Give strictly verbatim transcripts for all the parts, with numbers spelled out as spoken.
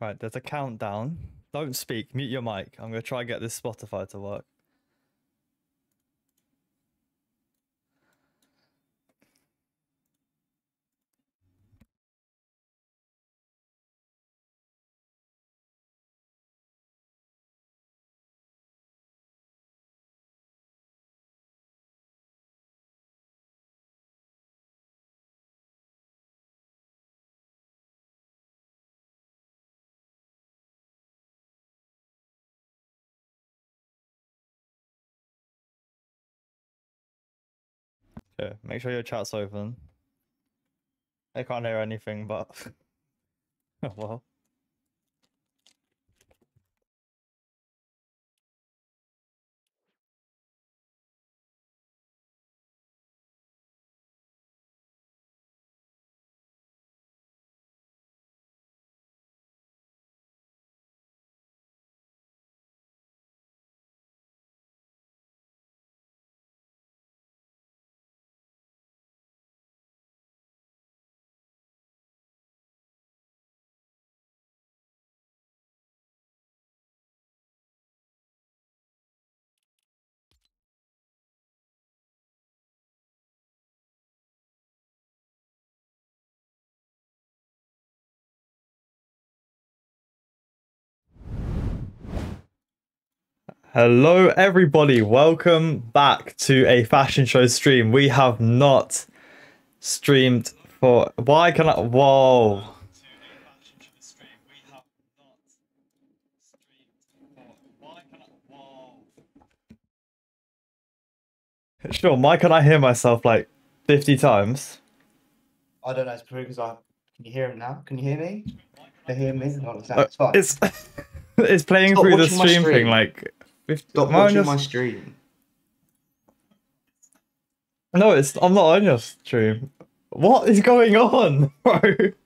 Right, there's a countdown. Don't speak, mute your mic. I'm gonna try and get this Spotify to work. Okay, make sure your chat's open. I can't hear anything, but well. Hello everybody, welcome back to a fashion show stream. We have not streamed for... Why can I... Whoa. Sure, why can I hear myself like fifty times? I don't know, it's probably because I... Can you hear him now? Can you hear me? Can you hear me? No, it's, Uh, it's fine. it's, it's playing Stop through the watching my stream, stream. thing like... fifty... Stop Am I on watching your... my stream. No, it's... I'm not on your stream. What is going on, bro?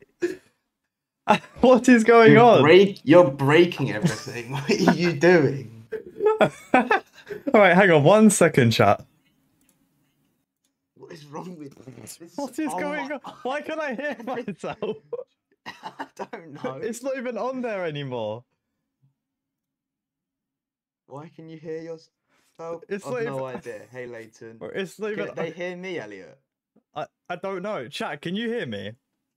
What is going You're on? Break... You're breaking everything. What are you doing? Alright, hang on one second, chat. What is wrong with you? This... What is oh going my... on? Why can I hear myself? I don't know. It's not even on there anymore. Why can you hear yourself? It's I've not no even... idea. Hey, Leighton. It's not even... Can they hear me, Elliot? I, I don't know. Chat, can you hear me?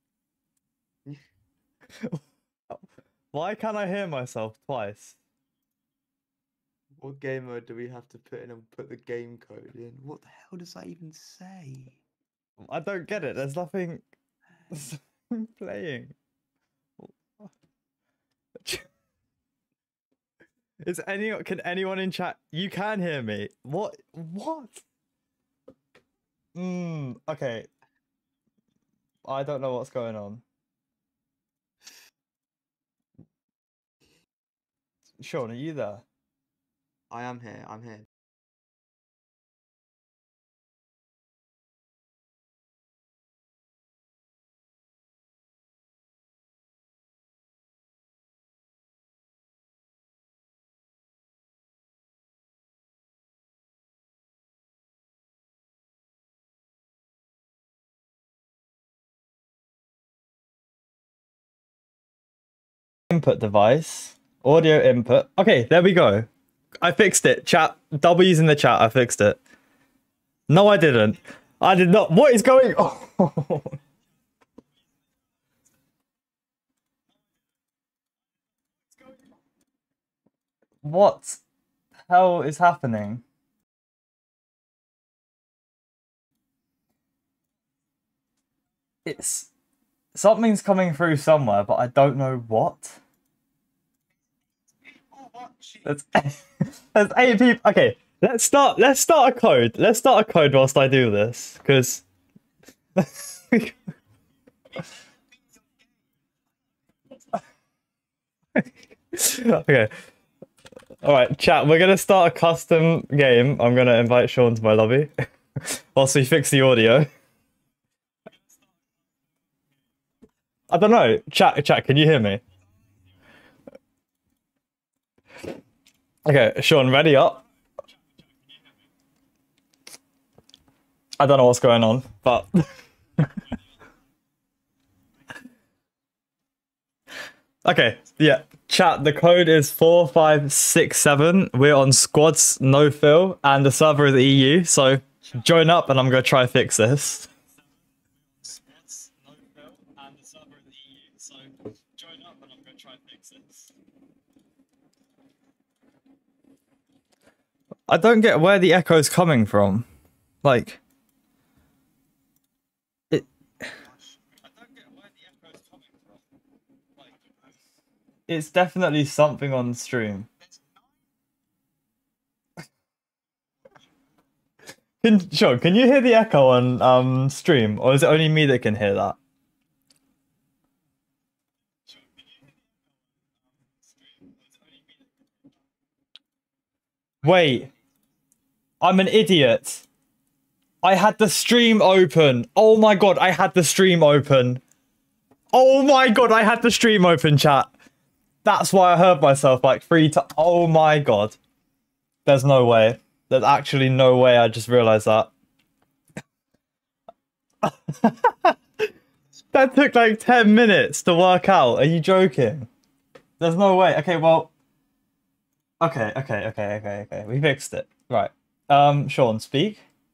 Why can't I hear myself twice? What game mode do we have to put in and put the game code in? What the hell does that even say? I don't get it. There's nothing, there's nothing playing. Is any can anyone in chat? You can hear me. What? What? Hmm. Okay. I don't know what's going on. Sean, are you there? I am here. I'm here. Input device, audio input. Okay, there we go. I fixed it. Chat, W's in the chat. I fixed it. No, I didn't. I did not. What is going on? What the hell is happening? It's something's coming through somewhere, but I don't know what. There's, there's eight people. Okay, let's start. Let's start a code. Let's start a code whilst I do this, because. Okay. All right, chat. We're gonna start a custom game. I'm gonna invite Sean to my lobby whilst we fix the audio. I don't know. Chat, chat. Can you hear me? Okay, Sean, ready up. I don't know what's going on, but Okay, yeah. Chat, the code is four five six seven. We're on squads, no fill, and the server is E U, so join up and I'm gonna try fix this. Squads, no fill, and the server is E U, so join up and I'm gonna try fix this. I don't get where the echo's coming from. Like, it. I don't get where the echo's coming from. Like, it's definitely something on stream. Can, Sean, can you hear the echo on um stream, or is it only me that can hear that? Wait, I'm an idiot. I had the stream open. Oh my god, I had the stream open. Oh my god, I had the stream open, chat. That's why I heard myself like three times. Oh my god. There's no way. There's actually no way I just realized that. That took like ten minutes to work out. Are you joking? There's no way. Okay, well. Okay, okay, okay, okay, okay. We fixed it. Right. Um, Sean, speak.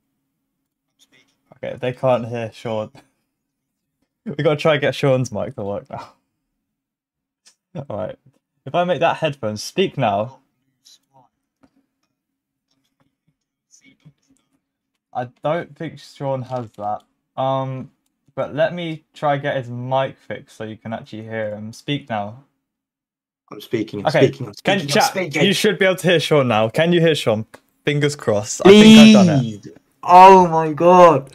Okay, they can't hear Sean. We gotta try and get Sean's mic to work now. Alright. If I make that headphones, speak now. I don't think Sean has that. Um, but let me try get his mic fixed so you can actually hear him. Speak now. I'm speaking. I'm Okay, speaking. I'm speaking. can I'm chat? speaking. You should be able to hear Sean now. Can you hear Sean? Fingers crossed. Please. I think I've done it. Oh my god.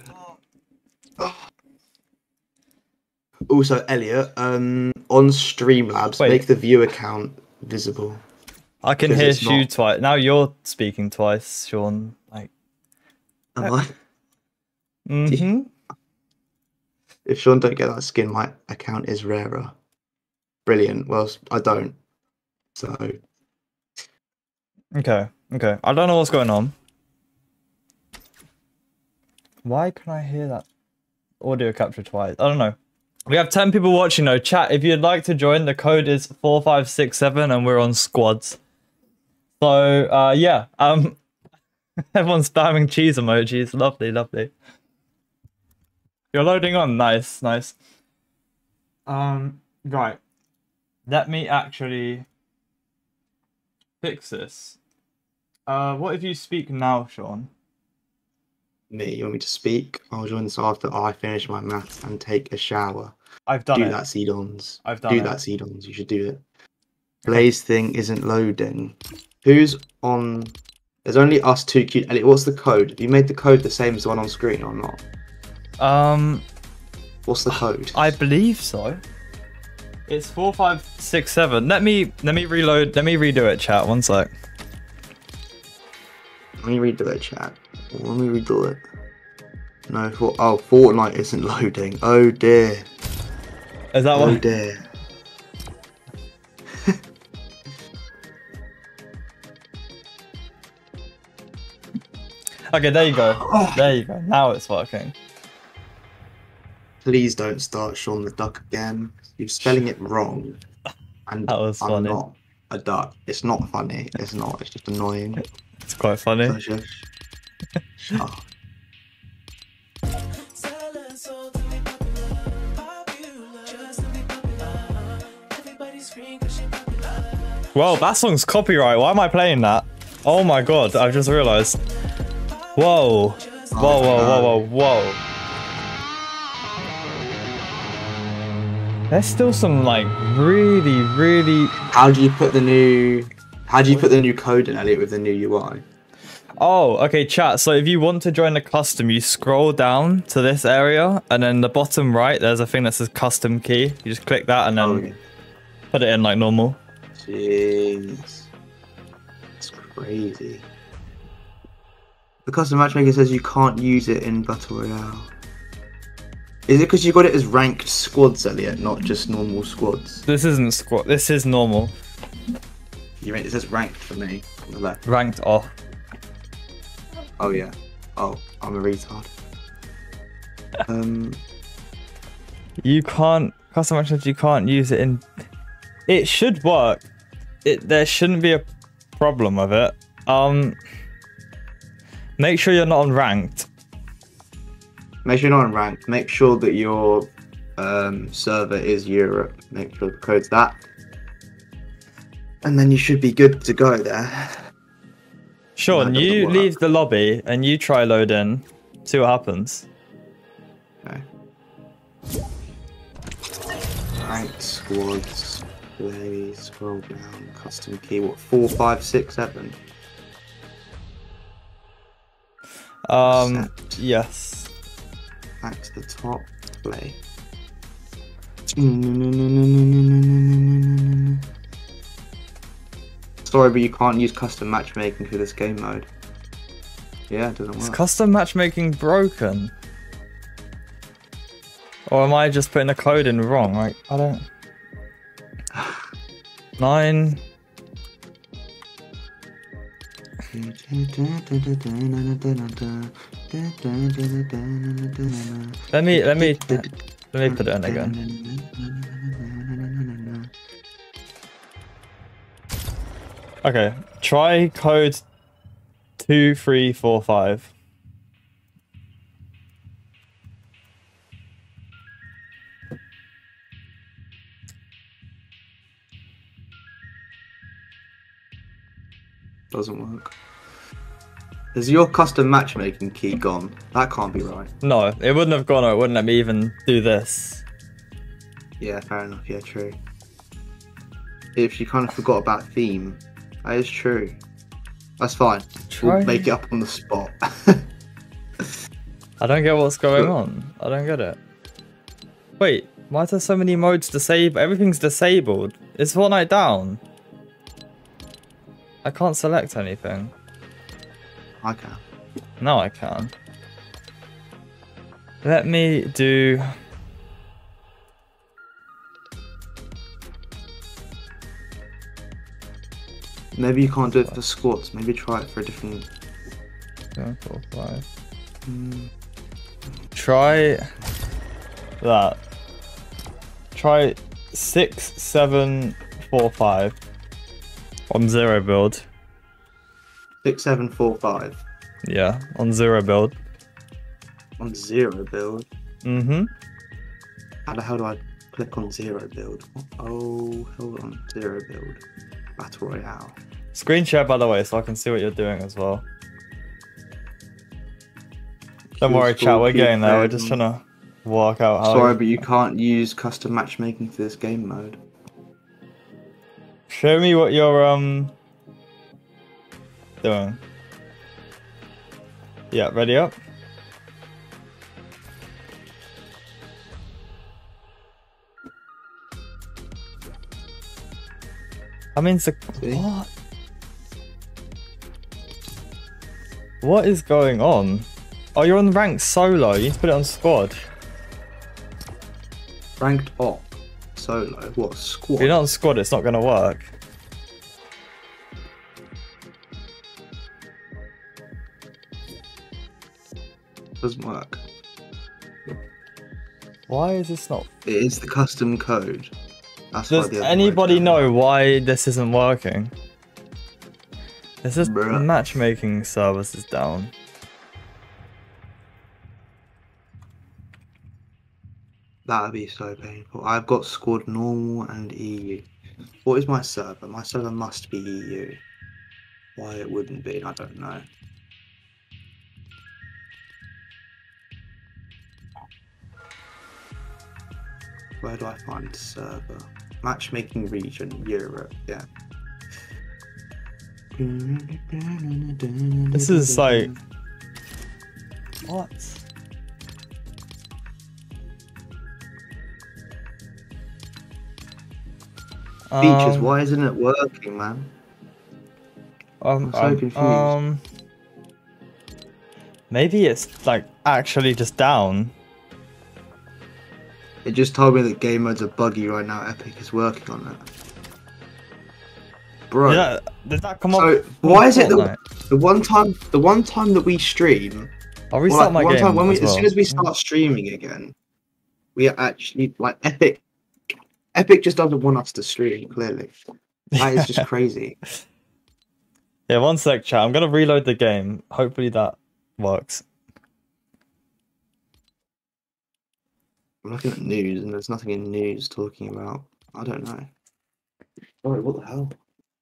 Also, Elliot, um, on Streamlabs, Wait. make the view account visible. I can 'Cause hear it's you not- twice. Now you're speaking twice, Sean. Like, Am I? mm-hmm. If Sean don't get that skin, my account is rarer. Brilliant. Well, I don't. So. Okay, okay. I don't know what's going on. Why can I hear that audio capture twice? I don't know. We have ten people watching though. Chat, if you'd like to join, the code is four five six seven and we're on squads. So, uh, yeah. Um, everyone's spamming cheese emojis. Lovely, lovely. You're loading on. Nice, nice. Um, right. Let me actually fix this. Uh, what if you speak now, Sean? Me, you want me to speak? I'll join this after I finish my maths and take a shower. I've done do it. that, Seedons. I've done do it. that, Seedons. You should do it. Blaze thing isn't loading. Who's on? There's only us two. Cute Elliot, what's the code? Have you made the code the same as the one on screen or not? Um, What's the code? I believe so. It's four five six seven. Let me let me reload. Let me redo it, chat. One sec. Let me redo it, chat. Let me redo it. No, for, oh, Fortnite isn't loading. Oh dear. Is that Oh one? dear. Okay, there you go. There you go. Now it's working. Please don't start Sean the Duck again. You're spelling it wrong. And That was I'm funny. not a duck. It's not funny. It's not. It's just annoying. It's quite funny. So shush. Shut up. Well, that song's copyright. Why am I playing that? Oh my god, I've just realised. Whoa. Whoa, whoa, whoa, whoa, whoa. There's still some, like, really, really... How do you put the new... How do you put the new code in, Elliot, with the new U I? Oh, okay, chat. So if you want to join the custom, you scroll down to this area, and then the bottom right, there's a thing that says custom key. You just click that and then Oh, yeah. put it in like normal. Jeez. That's crazy. The custom matchmaker says you can't use it in Battle Royale. Is it because you got it as ranked squads, Elliot, not just normal squads? This isn't squad. This is normal. You mean it says ranked for me on the left? Ranked off. Oh yeah. Oh, I'm a retard. Um, You can't custom actions. You can't use it in. It should work. It there shouldn't be a problem with it. Um, make sure you're not on ranked. Make sure you're not on ranked. Make sure that your um, server is Europe. Make sure the code's that. And then you should be good to go there. Sean, No, it you doesn't work. leave the lobby and you try load in. See what happens. Okay. Ranked squads. Play. Scroll down. Custom key. What? Four, five, six, seven. Um, Accept. yes. Back to the top. Play. Sorry, but you can't use custom matchmaking for this game mode. Yeah, it doesn't Is work. custom matchmaking broken? Or am I just putting a code in wrong? Like, I don't... Nine... Let me, let me, let me put it in again. Okay, try code two, three, four, five. Doesn't work. Is your custom matchmaking key gone? That can't be right. No, it wouldn't have gone or it wouldn't let me even do this. Yeah, fair enough. Yeah, true. If you kind of forgot about theme, that is true. That's fine. Try... We'll make it up on the spot. I don't get what's going on. I don't get it. Wait, why are there so many modes disabled? Everything's disabled. Is Fortnite down? I can't select anything. I can. No, I can. Let me do... Maybe you can't do it for squads. Maybe try it for a different... Seven, four, five. Mm. Try that. Try six, seven, four, five on zero build. Six, seven, four, five. Yeah, on zero build. On zero build. Mm-hmm. How the hell do I click on zero build? Oh, hold on. Zero build. Battle Royale. Screen share, by the way, so I can see what you're doing as well. Don't worry, chat, we're getting there. We're just trying to work out how... Sorry, but you can't use custom matchmaking for this game mode. Show me what you're, um... doing. Yeah, ready up? I mean, the... See? What? What is going on? Oh, you're on ranked solo. You need to put it on squad. Ranked op. Solo. What? Squad? If you're not on squad, it's not going to work. Doesn't work. Why is this not... It is the custom code. That's Does why the other anybody mode know why this isn't working? This is Bruh. matchmaking service is down. That would be so painful. I've got squad normal and E U. What is my server? My server must be E U. Why it wouldn't be, I don't know. Where do I find server? Matchmaking region, Europe, yeah. This is like... What? Features, Um, why isn't it working, man? Um, I'm so um, confused. um, maybe it's like actually just down. It just told me that game modes are buggy right now. Epic is working on it. Bro. Did that, did that come up? So why is it that Fortnite? the one time the one time that we stream, I'll or restart like my one game time when we as as well. soon as we start streaming again, we are actually like Epic Epic just doesn't want us to stream, clearly. That is just crazy. Yeah, one sec, chat. I'm gonna reload the game. Hopefully that works. I'm looking at news and there's nothing in news talking about. I don't know. Oh, what the hell?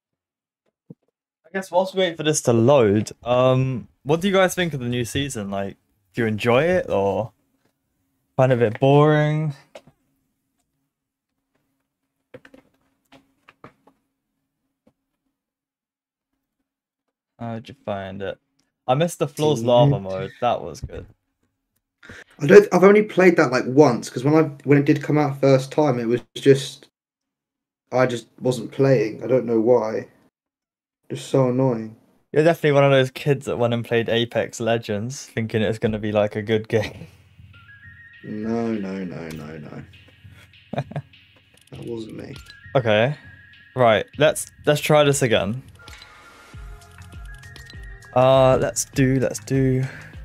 I guess whilst we wait for this to load, um, what do you guys think of the new season? Like, do you enjoy it or find it a bit boring? How'd you find it? I missed the floor's lava mode. That was good. I don't. I've only played that like once because when I when it did come out first time, it was just I just wasn't playing. I don't know why. Just so annoying. You're definitely one of those kids that went and played Apex Legends, thinking it was going to be like a good game. No, no, no, no, no. That wasn't me. Okay, right. Let's let's try this again. Uh, let's do let's do.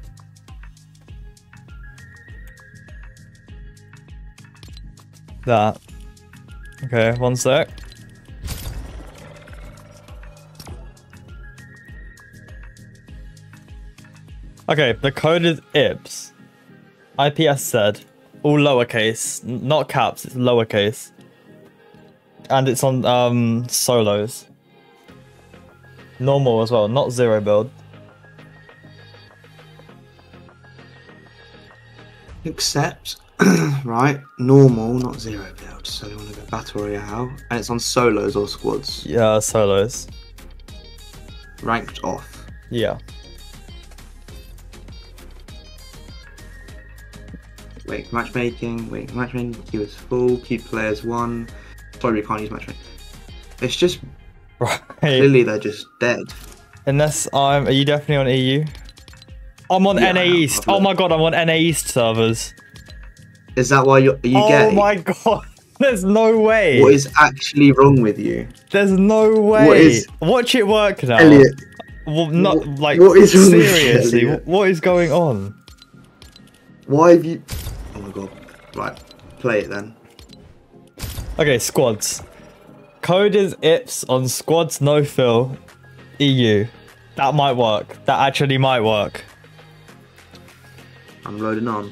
That. Okay, one sec. Okay, the code is I P S. I P S said. All lowercase, n- not caps, it's lowercase. And it's on um solos. Normal as well, not zero build. Except, right, normal, not zero build. So we want to go battle royale, and it's on solos or squads. Yeah, solos. Ranked off. Yeah. Wait, matchmaking. Wait, matchmaking. Queue is full. Queue players one. Sorry, we can't use matchmaking. It's just Right. clearly they're just dead. Unless I'm. Are you definitely on E U? I'm on Yeah, N A I am. East. I've Oh my looked. god, I'm on N A East servers. Is that why you're? Are you Oh gay? my god. There's no way. What is actually wrong with you, There's no way. What is- Watch it work now. Elliot? Well, not What- like what is wrong with you, seriously. Elliot? What is going on? Why have you? Oh my god! Right, play it then. Okay, squads. Code is I P S on squads no fill E U. That might work. That actually might work. I'm loading on.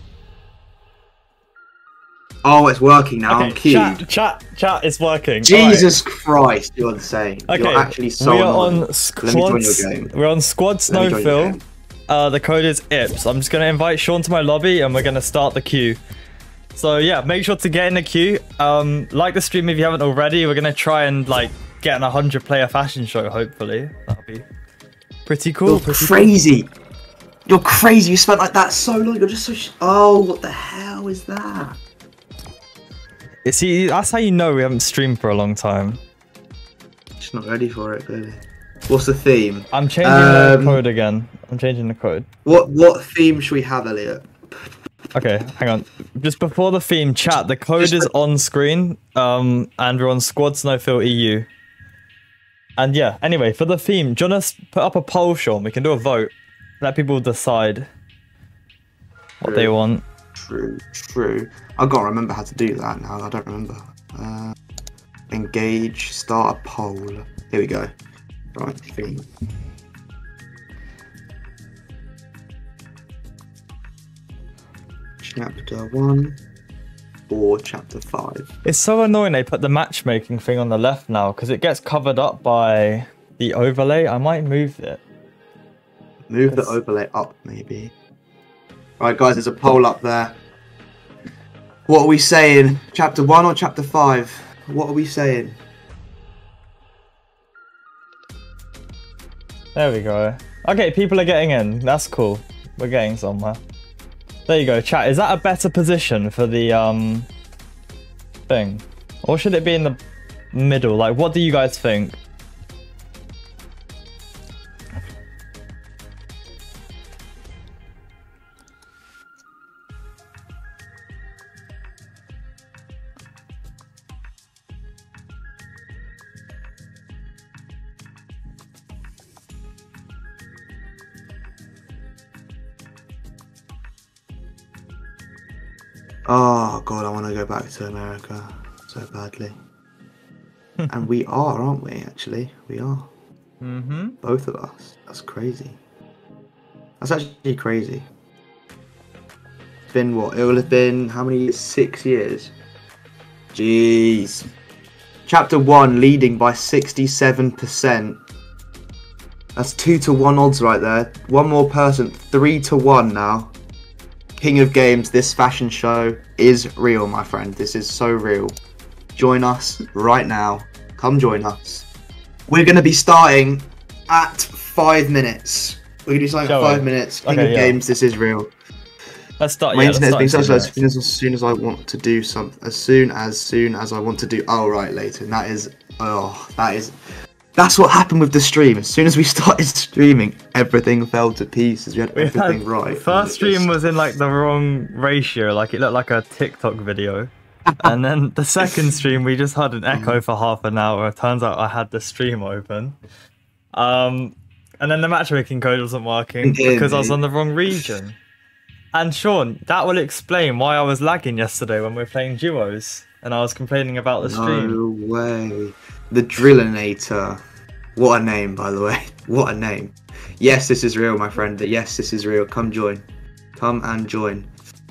Oh, it's working now. I'm Okay, queued. chat, chat, chat is working. Jesus Christ, you're insane. Alright. You're Okay, actually so we are annoying. on Let me join squads. your game. We're on squads Let me no join your fill. game. Uh, the code is I P S. I'm just gonna invite Sean to my lobby and we're gonna start the queue. So yeah, make sure to get in the queue. Um, like the stream if you haven't already. We're gonna try and like get an one hundred player fashion show. Hopefully, that'll be pretty cool. You're pretty crazy. You're crazy. You spent like that so long. You're just so. Sh oh, what the hell is that? cool. See, that's how you know we haven't streamed for a long time. Just not ready for it, clearly. What's the theme? I'm changing the Um, code again. I'm changing the code. What what theme should we have, Elliot? Okay, hang on. Just before the theme, chat. The code Just- is on screen. Um, and we're on Squad Snowfield E U. And yeah, anyway, for the theme, do you want to put up a poll, Sean? We can do a vote. Let people decide what they True. want. True, true. I gotta remember how to do that now. I don't remember. Uh, engage, start a poll. Here we go. Right, theme. Chapter one or chapter five. It's so annoying they put the matchmaking thing on the left now because it gets covered up by the overlay. I might move it. Move the Yes. overlay up, maybe. Right, guys, there's a poll up there. What are we saying? Chapter one or chapter five? What are we saying? There we go. Okay, people are getting in. That's cool. We're getting somewhere. There you go, chat. Is that a better position for the um thing? Or should it be in the middle? Like, what do you guys think? Oh god, I want to go back to America. so badly. And we are, aren't we, actually? We are. Mm-hmm. Both of us. That's crazy. That's actually crazy. It's been what? It will have been, how many years? Six years. Jeez. Chapter one leading by sixty-seven percent. That's two to one odds right there. One more person, three to one now. King of Games, this fashion show is real, my friend. This is so real. Join us right now. Come join us. We're going to be starting at five minutes. We're going to be starting Shall at five we? minutes. King Okay, of yeah. Games, this is real. Let's start. My yeah, internet's been let's so start slow. in As two soon as, as soon as I want to do something, as soon as soon as I want to do. Oh right, later. And that is. Oh, that is. That's what happened with the stream. As soon as we started streaming, everything fell to pieces. We had We everything had- right. First stream was in like the wrong ratio, like it looked like a TikTok video. And then the second stream we just had an echo for half an hour. It turns out I had the stream open. Um and then the matchmaking code wasn't working Yeah, because I was mate. on the wrong region. And Sean, that will explain why I was lagging yesterday when we were playing duos and I was complaining about the stream. No way. The Drillinator. What a name, by the way. What a name. Yes, this is real, my friend. Yes, this is real. Come join. Come and join.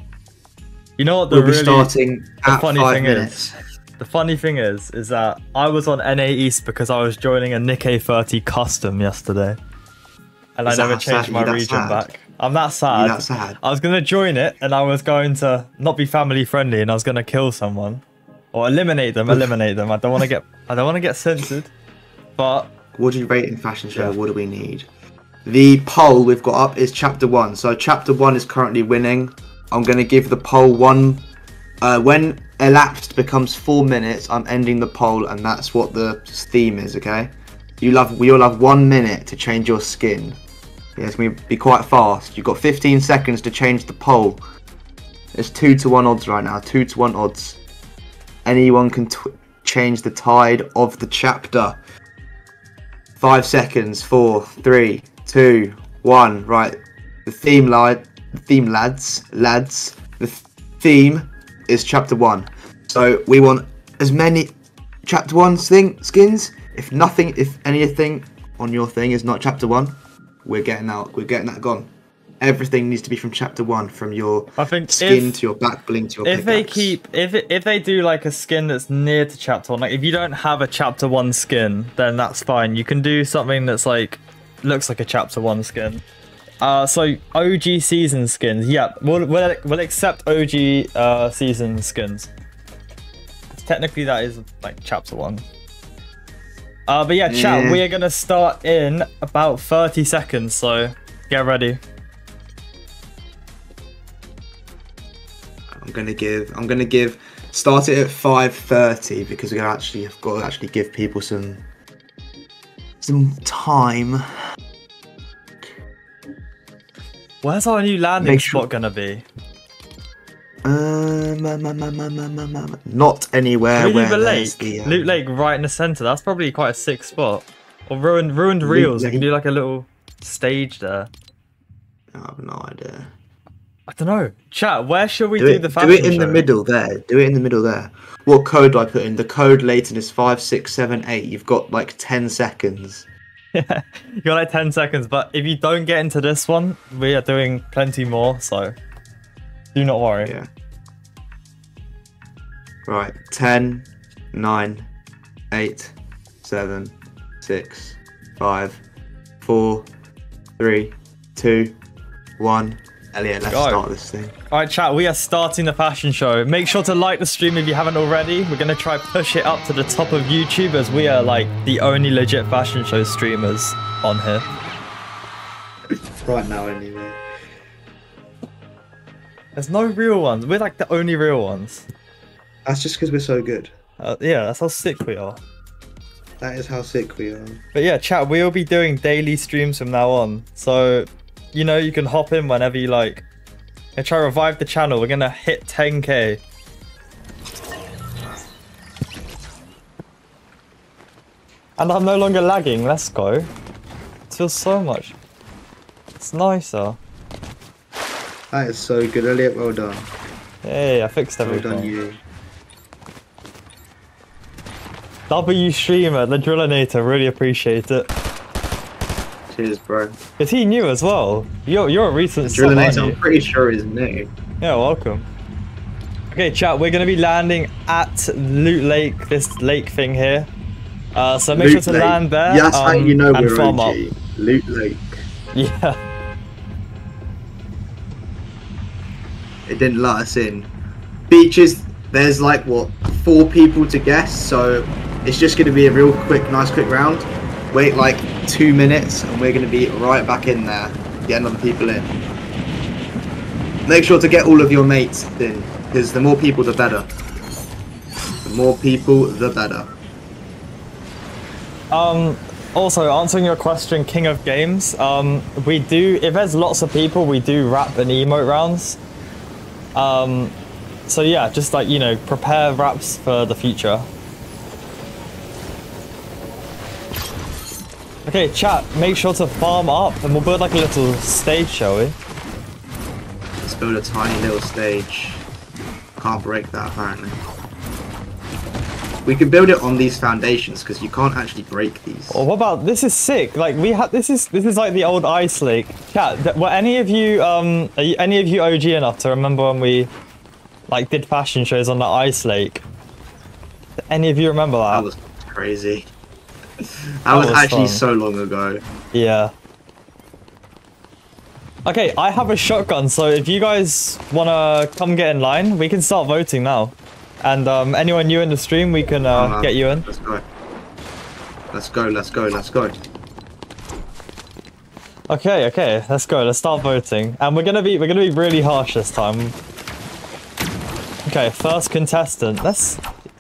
You know what the We'll be really starting the at funny five thing minutes. is? The funny thing is, is that I was on N A East because I was joining a Nikkei thirty custom yesterday. And Is I that never sad? changed You my that region sad? back. I'm that sad. You that sad? I was going to join it and I was going to not be family friendly and I was going to kill someone. Or eliminate them, eliminate them. I don't want to get I don't want to get censored. But What do you rate in fashion show? Yeah. What do we need? The poll we've got up is chapter one. So chapter one is currently winning. I'm going to give the poll one. Uh, when elapsed becomes four minutes, I'm ending the poll, and that's what the theme is. Okay, you love. We all have one minute to change your skin. Yeah, it's going to be quite fast. You've got fifteen seconds to change the poll. It's two to one odds right now. Two to one odds. Anyone can tw change the tide of the chapter. Five seconds. Four, three, two, one. Right. The theme, lad. The theme, lads. Lads. The th theme is chapter one. So we want as many chapter one thing skins. If nothing, if anything on your thing is not chapter one, we're getting out. We're getting that gone. Everything needs to be from chapter one, from your I think skin if, to your back bling to your if they pickaxe. keep if it, if they do like a skin that's near to chapter one, like if you don't have a chapter one skin, then that's fine. You can do something that's like looks like a chapter one skin. Uh, so O G season skins, yeah, we'll we'll, we'll accept O G uh, season skins. Technically, that is like chapter one. Uh, but yeah, chat, Yeah. we are gonna start in about thirty seconds, so get ready. I'm gonna give. I'm gonna give. Start it at five thirty because we actually have got to actually give people some some time. Where's our new landing Make spot sure- gonna be? Um, um, um, um, um, um, um, um, not anywhere Maybe where the there's lake, the, um, Loot Lake, right in the center. That's probably quite a sick spot. Or ruined, ruined Loot reels. We can Lake. do like a little stage there. I have no idea. I don't know. Chat, where should we Do do, it, the do fashion it in the show? middle there. Do it in the middle there. What code do I put in? The code Leighton is five six seven eight. You've got like ten seconds. Yeah, you got like ten seconds. But if you don't get into this one, we are doing plenty more. So do not worry. Yeah. Right. Ten, nine, eight, seven, six, five, four, three, two, one. Elliot, let's Go. start this thing. All right, chat. We are starting the fashion show. Make sure to like the stream if you haven't already. We're gonna try push it up to the top of YouTube as we are like the only legit fashion show streamers on here. Right now, anyway. There's no real ones. We're like the only real ones. That's just because we're so good. Uh, yeah, that's how sick we are. That is how sick we are. But yeah, chat, we'll be doing daily streams from now on. So, you know, you can hop in whenever you like. And try to revive the channel. We're gonna hit ten K. And I'm no longer lagging. Let's go. It feels so much. It's nicer. That is so good, Elliot. Well done. Hey, I fixed Well everything. done, you. W streamer, the Drillinator, really appreciate it. Cheers, bro. Is he new as well? You're you're a recent sub, aren't Drillinator, you? I'm pretty sure is new. Yeah, welcome. Okay, chat, we're gonna be landing at Loot Lake, this lake thing here. Uh, so make Loot sure to Lake. land there. Yeah, that's um, how you know and we're farm O up. G. Loot Lake. Yeah. It didn't let us in. Beaches, there's like, what, four people to guess, so it's just going to be a real quick, nice quick round. Wait like two minutes and we're going to be right back in there, getting other people in. Make sure to get all of your mates in, because the more people, the better. The more people, the better. Um, also, answering your question, King of Games, um, we do, if there's lots of people, we do rap and emote rounds. Um, so yeah, just like, you know, prepare raps for the future. Okay, chat, make sure to farm up and we'll build like a little stage, shall we? Let's build a tiny little stage. Can't break that apparently. We can build it on these foundations because you can't actually break these. Or what about, this is sick, like we had, this is, this is like the old ice lake. Chat, th were any of you, um, are you, any of you O G enough to remember when we, like, did fashion shows on the ice lake? Any of you remember that? That was crazy. That, That was, was actually fun. so long ago. Yeah. Okay, I have a shotgun, so if you guys wanna come get in line, we can start voting now. And um, anyone new in the stream, we can uh, Uh, get you in. Let's go. Let's go, let's go, let's go. Okay, okay, let's go. Let's start voting, and we're gonna be we're gonna be really harsh this time. Okay, first contestant. Let's.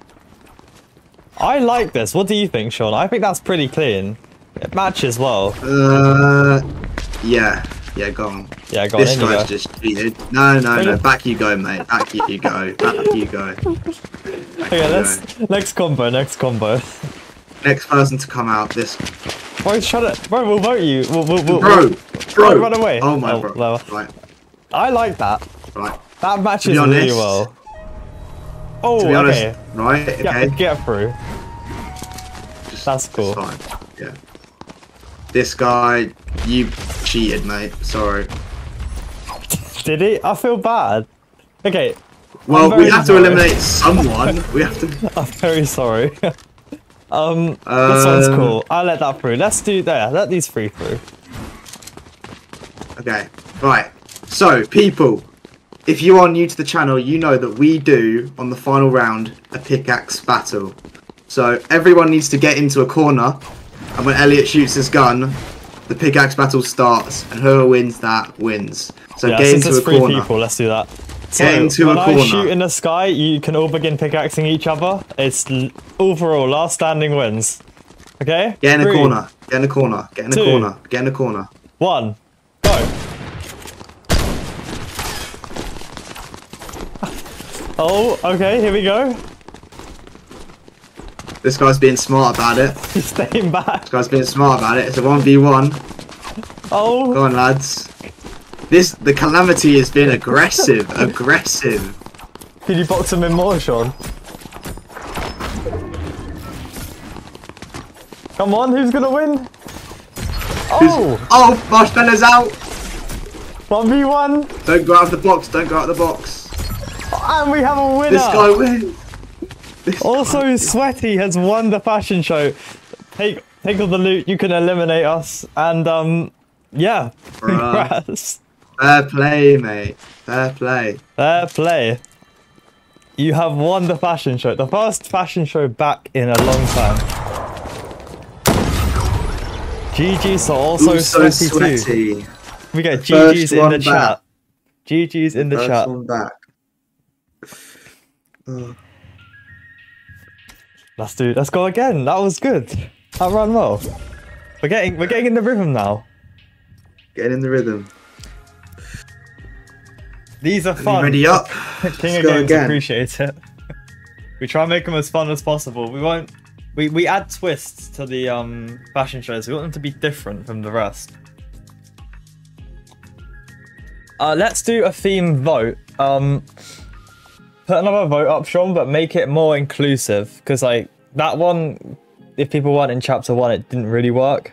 I like this. What do you think, Sean? I think that's pretty clean. It matches well. Uh, yeah, yeah, go on. Yeah, go on. This In you guy's go. just cheated. No, no, no, Really? back you go, mate. Back you go. Back you go. Okay, let's next combo. Next combo. Next person to come out. This Bro, he's trying to. Bro, we'll vote you. We'll, we'll, we'll, bro, we'll- bro. run away. Oh my Oh, bro. no. Right, I like that. right. That matches be really honest- well. Oh, To be honest, okay. right? Okay. Get, get through. Just- That's cool. it's fine. Yeah. This guy, you cheated, mate. Sorry. Did he? I feel bad. Okay. Well, I'm we very have to sorry. eliminate someone. We have to. I'm very sorry. um, this one's Um, cool. I'll let that through. Let's do there. Let these three through. Okay. Right. So, people, if you are new to the channel, you know that we do on the final round a pickaxe battle. So everyone needs to get into a corner, and when Elliot shoots his gun, the pickaxe battle starts, and whoever wins that wins. So Yeah, get since into there's a three corner. people, let's do that. So, Get into when a I corner. shoot in the sky, you can all begin pickaxing each other. It's l- overall last standing wins. Okay? Get in a Three, corner. Get in a corner. Get in a two. corner. Get in a corner. One. Go. Oh, okay, here we go. This guy's being smart about it. He's staying back. This guy's being smart about it. It's a one v one. Oh. Go on, lads. This the calamity is being aggressive. aggressive. Could you box him in more, Sean? Come on, who's gonna win? Oh! Oh, Marshmallow's out. one v one! Don't go out of the box. Don't go out of the box. And we have a winner! This guy wins. This Also, guy- Sweaty has won the fashion show. Take take all the loot, you can eliminate us. And, um, yeah. Bruh. Congrats. Fair play, mate. Fair play. Fair play. You have won the fashion show. The first fashion show back in a long time. G G's so also Ooh, so sweaty, too. sweaty. We get G First G's in one the back. chat. G G's in the First chat. one back. Oh. Let's do. Let's go again. That was good. That ran well. We're getting. We're getting in the rhythm now. Getting in the rhythm. These are Are you fun. ready up? King Let's of go Games again. appreciate it. We try and make them as fun as possible. We won't. We we add twists to the um fashion shows. We want them to be different from the rest. Uh, let's do a theme vote. Um, put another vote up, Sean, but make it more inclusive. Because like that one, if people weren't in chapter one, it didn't really work.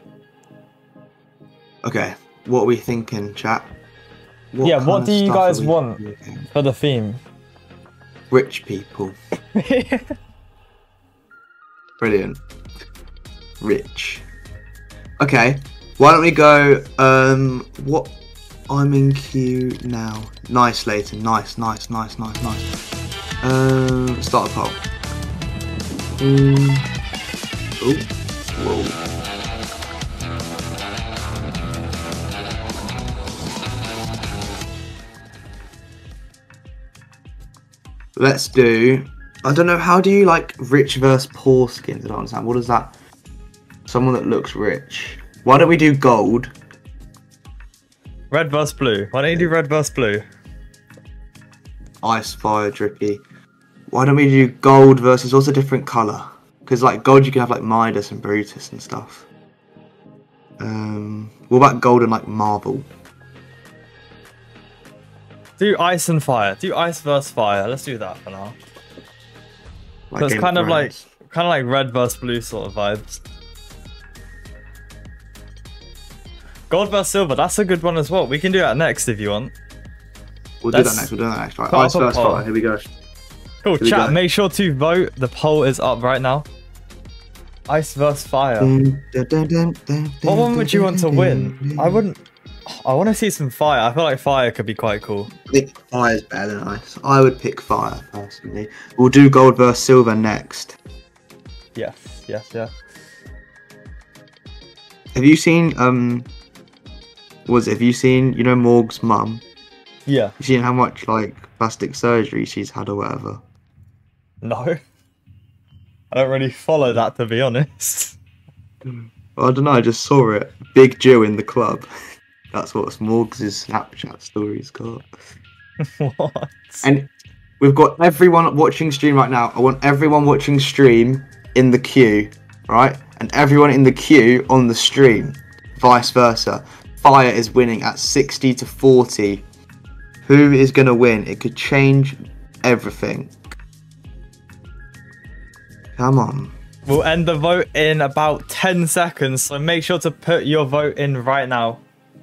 Okay, what are we thinking, chat? What yeah, what do you guys want thinking? for the theme? Rich people. Brilliant. Rich. Okay, why don't we go, um, what, I'm in queue now. Nice, Leighton, nice, nice, nice, nice, nice. Um, start a poll. Um, oh, whoa. Let's do, I don't know, how do you like rich versus poor skins? I don't understand. What is that? Someone that looks rich. Why don't we do gold? Red versus blue. Why don't you do red versus blue? Ice, fire, drippy. Why don't we do gold versus what's a different colour? Because like gold you can have like Midas and Brutus and stuff. Um, what about gold and like marble? Do ice and fire. Do ice versus fire. Let's do that for now. Like so it's kind of like kind of like red versus blue sort of vibes. Gold versus silver. That's a good one as well. We can do that next if you want. We'll Let's do that next. We'll do that next. Right. Ice versus fire. Here we go. Cool. Here Chat. Make sure to vote. The poll is up right now. Ice versus fire. Dun, dun, dun, dun, what one would you want to win? I wouldn't. I want to see some fire. I feel like fire could be quite cool. I think fire is better than ice. I would pick fire personally. We'll do gold versus silver next. Yes, yes, yeah. Have you seen um? Was have you seen you know Morg's mum? Yeah. You seen how much like plastic surgery she's had or whatever? No. I don't really follow that to be honest. Well, I don't know. I just saw it. Big Joe in the club. That's what Morg's Snapchat story's got. What? And we've got everyone watching stream right now. I want everyone watching stream in the queue, right? And everyone in the queue on the stream. Vice versa. Fire is winning at sixty to forty. Who is going to win? It could change everything. Come on. We'll end the vote in about ten seconds, so make sure to put your vote in right now.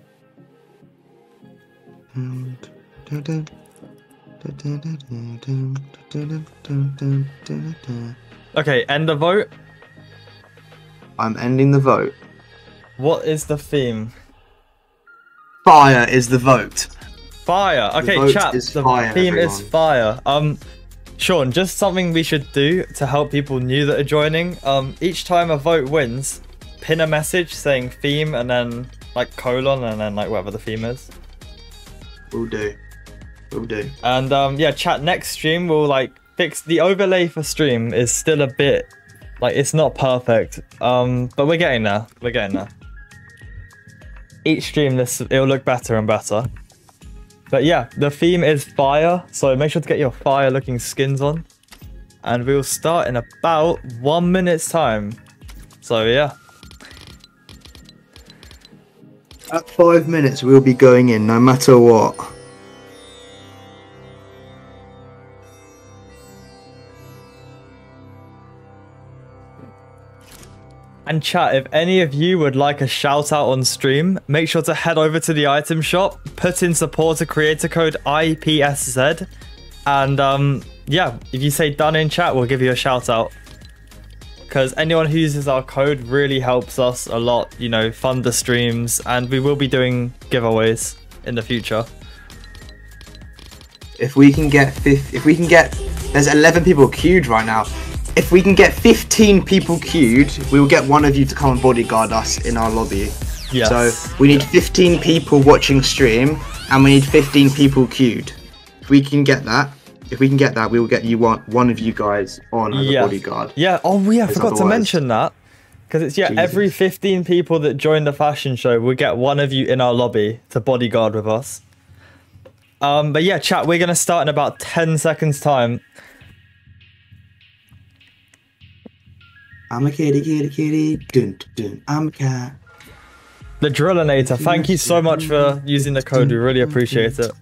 Okay, end the vote. I'm ending the vote. What is the theme? Fire is the vote. Fire. Okay, the chat. The fire, theme everyone. is fire. Um, Sean, just something we should do to help people new that are joining. Um, each time a vote wins, pin a message saying theme and then like colon and then like whatever the theme is. Will do. Will do. And um, yeah, chat. Next stream we'll like fix the overlay for stream is still a bit like it's not perfect. Um, but we're getting there. We're getting there. Each stream this it'll look better and better. But yeah, the theme is fire, so make sure to get your fire looking skins on. And we'll start in about one minute's time. So yeah. At five minutes we'll be going in no matter what. And chat, if any of you would like a shout out on stream, make sure to head over to the item shop, put in supporter creator code I P S Z, and um, yeah, if you say done in chat, we'll give you a shout out. Because anyone who uses our code really helps us a lot, you know, fund the streams, and we will be doing giveaways in the future. If we can get fifth, if we can get, there's eleven people queued right now. If we can get fifteen people queued, we will get one of you to come and bodyguard us in our lobby. Yes. So we need fifteen people watching stream, and we need fifteen people queued. If we can get that, if we can get that, we will get you one one of you guys on as yeah. a bodyguard. Yeah. Oh, yeah. I forgot to mention that because it's yeah. Jesus. Every fifteen people that join the fashion show, we get one of you in our lobby to bodyguard with us. Um, but yeah, chat. We're gonna start in about ten seconds time. I'm a kitty, kitty, kitty, dun, dun, I'm a cat. The Drillinator, thank you so much for using the code, we really appreciate it.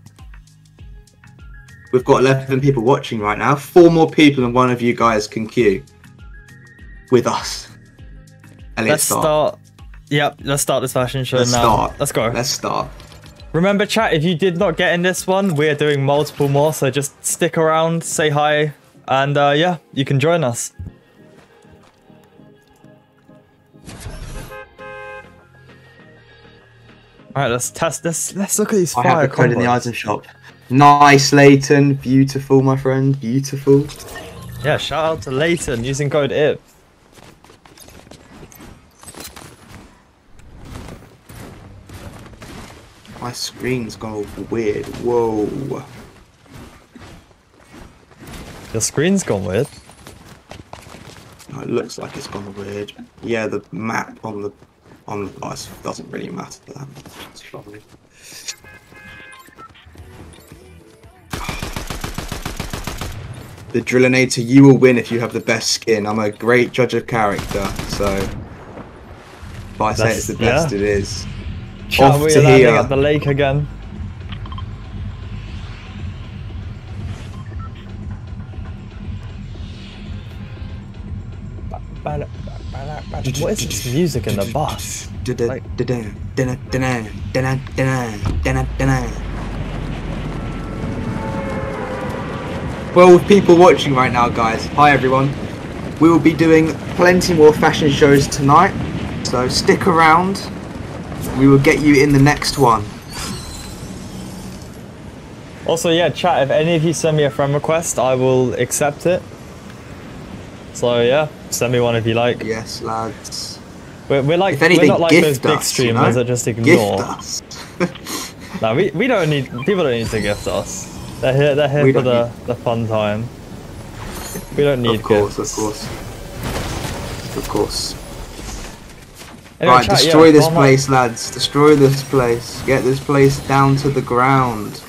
We've got eleven people watching right now, four more people and one of you guys can queue. with us. Elliot, Let's start. start. Yep, let's start this fashion show Let's now. start. Let's go. Let's start. Remember, chat, if you did not get in this one, we're doing multiple more, so just stick around, say hi, and uh, yeah, you can join us. Alright, let's test this. Let's look at these I fire have the code in the combos. item shop. Nice, Leighton. Beautiful, my friend. Beautiful. Yeah, shout out to Leighton using code I P. My screen's gone weird. Whoa. Your screen's gone weird. No, it looks like it's gone weird. Yeah, the map on the on the oh, it doesn't really matter that much. It's fine. The Drillinator, you will win if you have the best skin. I'm a great judge of character, so if I say That's- it's the best, yeah. it is. Chat, Off we're to landing here. at the lake again. What is this music in the bus? Like- twelve people watching right now, guys. Hi everyone. We will be doing plenty more fashion shows tonight, so stick around. We will get you in the next one. Also, yeah, chat, if any of you send me a friend request, I will accept it. So, yeah, send me one if you like. Yes, lads. We're, we're like, If anything, we're not like those gift big us, streamers you know? that just ignore. Gift us. No, we, we don't need, people don't need to gift us. They're here, they're here We for don't the, the fun time. We don't need Of course, gifts. of course. Of course. Anyway, Right, chat, destroy yeah, this one more- place, lads. Destroy this place. Get this place down to the ground.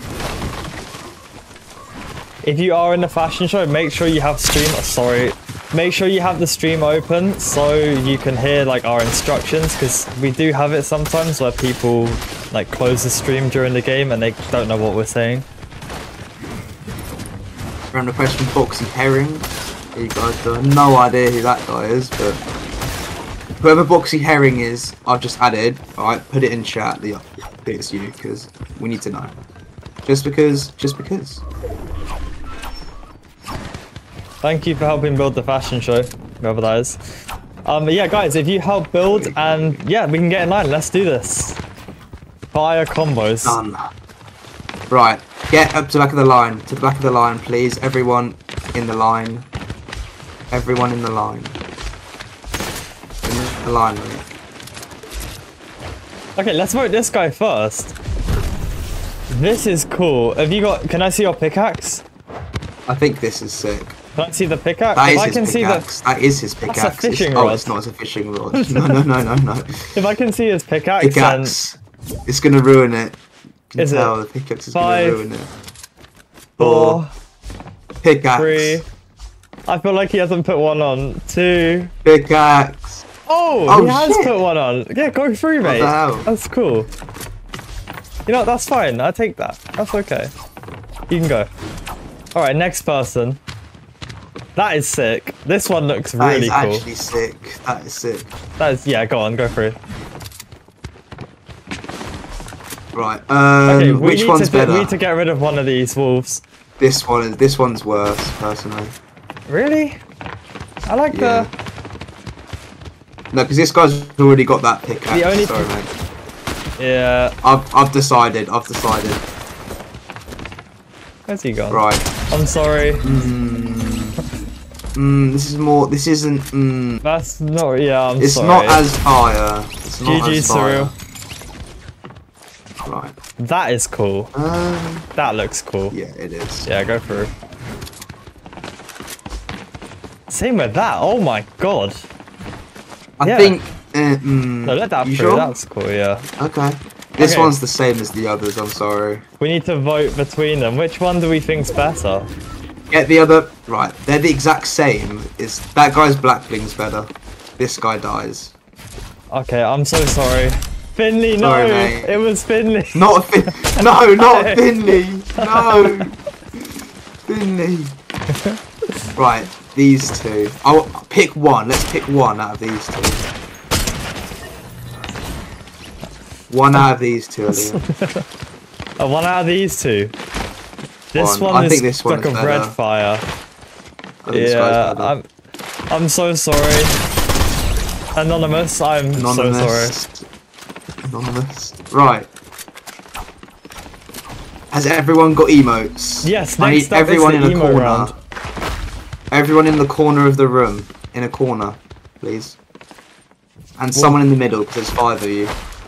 If you are in the fashion show, make sure you have stream. Oh, sorry, make sure you have the stream open so you can hear like our instructions, because we do have it sometimes where people like close the stream during the game and they don't know what we're saying. Random question, Boxy Herring. You guys have no idea who that guy is, but whoever Boxy Herring is, I've just added. Alright, put it in chat. The it's you, because we need to know. Just because, just because. Thank you for helping build the fashion show, whoever that is. Um, but yeah, guys, if you help build and yeah, we can get in line. Let's do this. Fire combos. Done. Right, get up to the back of the line. To the back of the line, please. Everyone in the line. Everyone in the line. In the line, mate. Okay, let's vote this guy first. This is cool. Have you got? Can I see your pickaxe? I think this is sick. Can I see the pickaxe? That if is I his can see the, pickaxe. That is his a pickaxe. fishing it's, oh, rod. it's not as a fishing rod. No, no, no, no, no. if I can see his pickaxe, Pickaxe. It's gonna ruin it. You can Is it? tell the pickaxe is Five, gonna ruin it. then four, Pickaxe. three. I feel like he hasn't put one on. Two. Pickaxe. Oh, Oh, he has shit. put one on. Yeah, go through, What mate. the hell? That's cool. You know, that's fine. I take that. That's okay. You can go. All right, next person. That is sick. This one looks That really is cool. actually sick. That is sick. That is, yeah, go on, go through. Right. Um, Okay, we which need one's to do- better? we need to get rid of one of these wolves. This one is. This one's worse, personally. Really? I like Yeah. the. No, because this guy's already got that pickaxe. The only Sorry, th- mate. Yeah. I've I've decided. I've decided. Where's he gone? Right. I'm sorry. Mm, this is more. This isn't. Mm, That's not. Yeah, I'm it's sorry. not as fire. It's not G G, as fire. Surreal. Right. That is cool. Um. That looks cool. Yeah, it is. Yeah, go through. Same with that. Oh my god. I yeah. think. Uh, mm, No, let that you through. sure? That's cool. Yeah. Okay. This Okay. one's the same as the others. I'm sorry. We need to vote between them. Which one do we think's better? Get the other. Right. They're the exact same. Is that guy's Blackling's better? This guy dies. Okay, I'm so sorry. Finley, no! Sorry, mate. It was Finley. Not fin- No, not Finley. No. Finley. Right. these two. I'll pick one. Let's pick one out of these two. One out of these two, Elliot. Oh, one out of these two. This One. one I is think this one like is a better. red fire. I think this Yeah, guy's better. I'm, I'm so sorry. Anonymous, I'm so sorry. Anonymous. Anonymous. Right. Has everyone got emotes? Yes, I next need up everyone is the in a emo corner. round. Everyone in the corner of the room. In a corner, please. And someone in the middle, because there's five of you.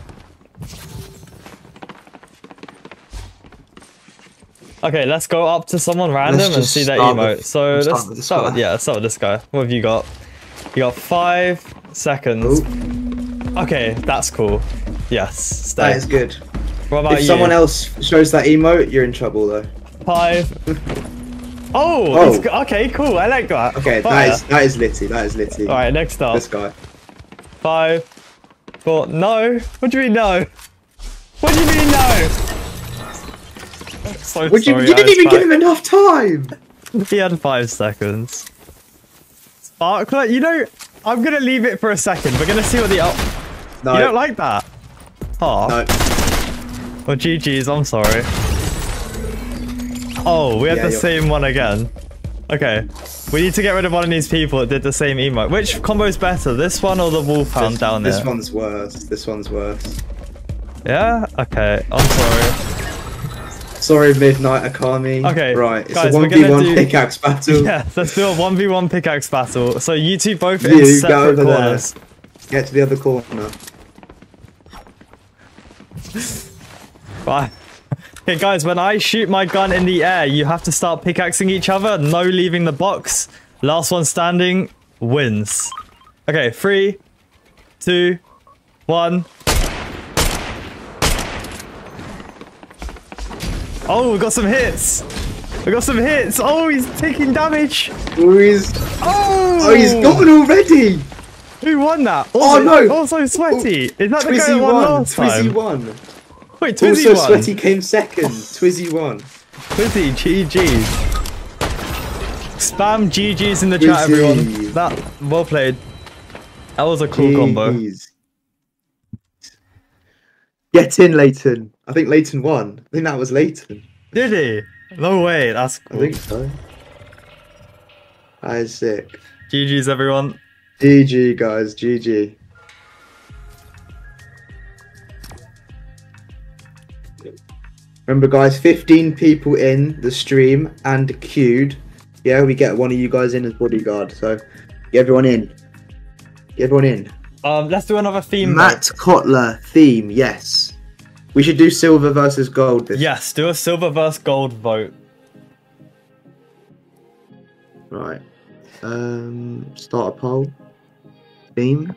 Okay, let's go up to someone random Let's and just see their start emote. with- so let's let's start with this start with, guy. yeah, let's start with this guy. What have you got? You got five seconds. Ooh, Okay, that's cool. Yes, stay. that is good. What about If you? someone else shows that emote, you're in trouble though. Five. Oh, Oh. It's, go- okay, cool. I like that. Okay, Fire. that is that is litty. That is litty. All right, next up. This guy. Five, four. No. What do you mean no? What do you mean no? I'm so Would you? sorry, You I didn't was even trying- give him enough time. He had five seconds. Sparkler, you know, I'm gonna leave it for a second. We're gonna see what the up. No. You don't like that? Oh. No. Well, G G's. I'm sorry. Oh, we had Yeah, the you're- same one again. Okay, we need to get rid of one of these people that did the same emote. Which combo's better, this one or the wolfhound This, down this there? one's worse. This one's worse. Yeah. Okay. I'm sorry. Sorry, Midnight Akami. Okay, Right, it's guys, a we're one gonna v one do- pickaxe battle. Yeah, let's do a one v one pickaxe battle. So you two both You in go separate over there. corners. Get to the other corner. Bye. Okay, guys, when I shoot my gun in the air, you have to start pickaxing each other. No leaving the box. Last one standing wins. Okay, three, two, one. Oh, we got some hits. We got some hits. Oh, he's taking damage. Oh, he's, Oh, oh, he's gone already. Who won that? Oh, Also- no. Also sweaty. Is that the guy Twizzy that won won. last Twizzy time? won. Wait, Twizzy Also, won. Sweaty came second. Twizzy won. Twizzy, G G's. Spam G G's in the chat, Twizzy. everyone. That, well played. That was a cool combo. Jeez. Get in, Leighton. I think Leighton won. I think that was Leighton. Did he? No way, that's I cool. think so. That is sick. G G's, everyone. G G, guys. G G. Remember, guys, fifteen people in the stream and queued. Yeah, we get one of you guys in as bodyguard. So, get everyone in. Get everyone in. Um, let's do another theme. Matt Kotler theme, yes. We should do silver versus gold this vote. Yes, do a silver versus gold vote. Right. Um, start a poll. Theme.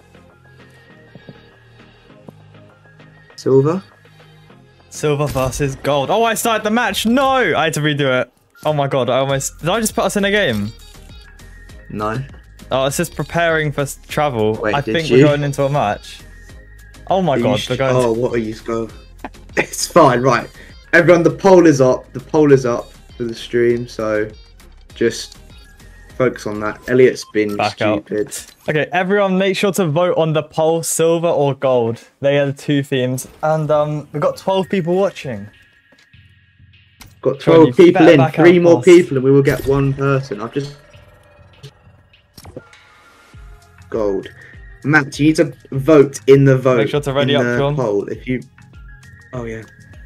Silver. Silver versus gold. Oh, I started the match. No, I had to redo it. Oh my god, I almost... Did I just put us in a game? No. Oh, it's just preparing for s- travel. Wait, I did think you? we're going into a match. Oh my Are you god, sh- we're going Oh, what are you go? It's fine, right. Everyone, the poll is up. The poll is up for the stream, so just focus on that. Elliot's been Back out. stupid. Okay, everyone make sure to vote on the poll, silver or gold. They are the two themes. And um, we've got twelve people watching. Got Sean, twelve you people better in, back three out more fast. people, and we will get one person. I've just gold. Matt, you need to vote in the vote. Make sure to ready in up, the Sean. poll. If you, oh yeah,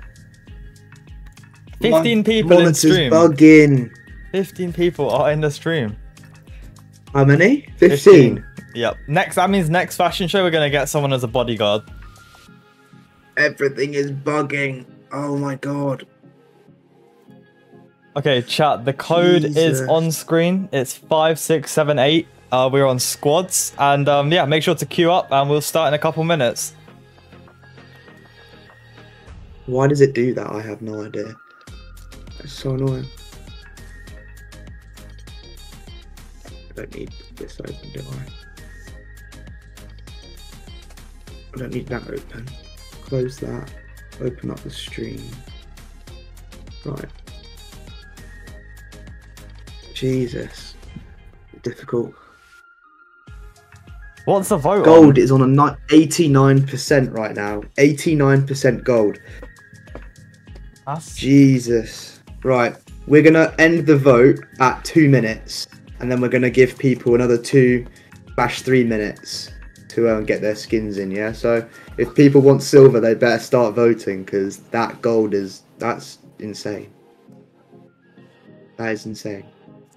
fifteen My people in monitor's stream. bugging. fifteen people are in the stream. How many? Fifteen. Yep. Next, that means next fashion show, we're going to get someone as a bodyguard. Everything is bugging. Oh my god. Okay, chat. The code is Jesus. on screen. It's five six seven eight. Uh, we're on squads, and um, yeah, make sure to queue up, and we'll start in a couple minutes. Why does it do that? I have no idea. It's so annoying. I don't need this open, do I? I don't need that open. Close that. Open up the stream. Right. Jesus. difficult. What's the vote Gold on? is on a eighty-nine percent right now. eighty-nine percent gold. That's... Jesus. Right. We're going to end the vote at two minutes. And then we're going to give people another two slash three minutes to um, get their skins in, yeah? So if people want silver, they better start voting because that gold is... That's insane. That is insane.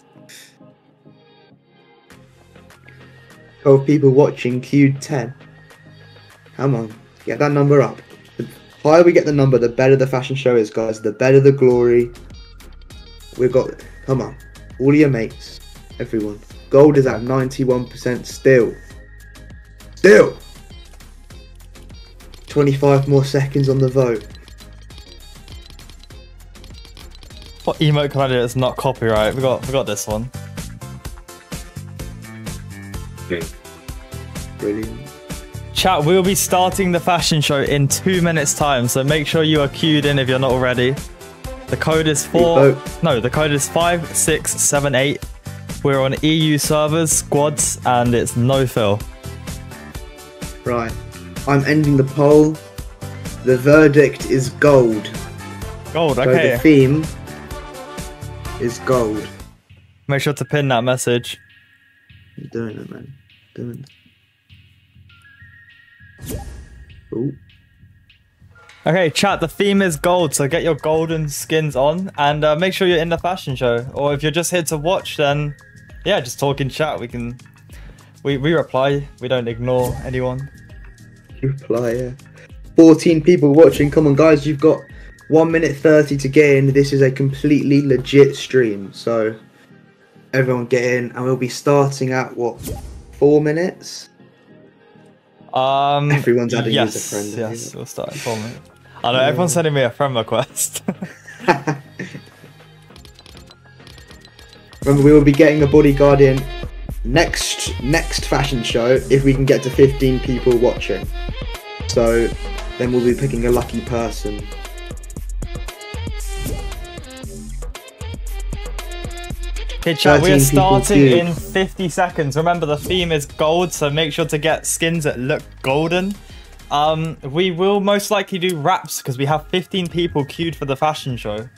twelve people watching, queued ten. Come on, get that number up. The higher we get the number, the better the fashion show is, guys. The better the glory. We've got, come on, all your mates, everyone. Gold is at ninety-one percent still. Still. twenty-five more seconds on the vote. What emote can I do that's not copyright? We got, we got this one. Brilliant. Chat, we'll be starting the fashion show in two minutes time, so make sure you are queued in if you're not already. The code is four. No, the code is five six seven eight. We're on E U servers, squads, and it's no fill. Right. I'm ending the poll. The verdict is gold. Gold, So okay. the theme is gold. Make sure to pin that message. I'm doing it, man. Doing it. Ooh. Okay, chat, the theme is gold, so get your golden skins on and uh, make sure you're in the fashion show. Or if you're just here to watch, then yeah, just talk in chat. We can, we, we reply, we don't ignore anyone. Reply, yeah. fourteen people watching. Come on, guys, you've got one minute thirty to get in. This is a completely legit stream, so everyone get in, and we'll be starting at what, four minutes? Um, Everyone's adding yes, you as a friend. Yes, we'll start in four minutes. I know, everyone's sending me a friend request. Remember, we will be getting a bodyguard in next next fashion show if we can get to fifteen people watching. So then we'll be picking a lucky person. Okay, chat, we are thirteen people starting queued. in fifty seconds. Remember, the theme is gold, so make sure to get skins that look golden. Um, we will most likely do wraps because we have fifteen people queued for the fashion show.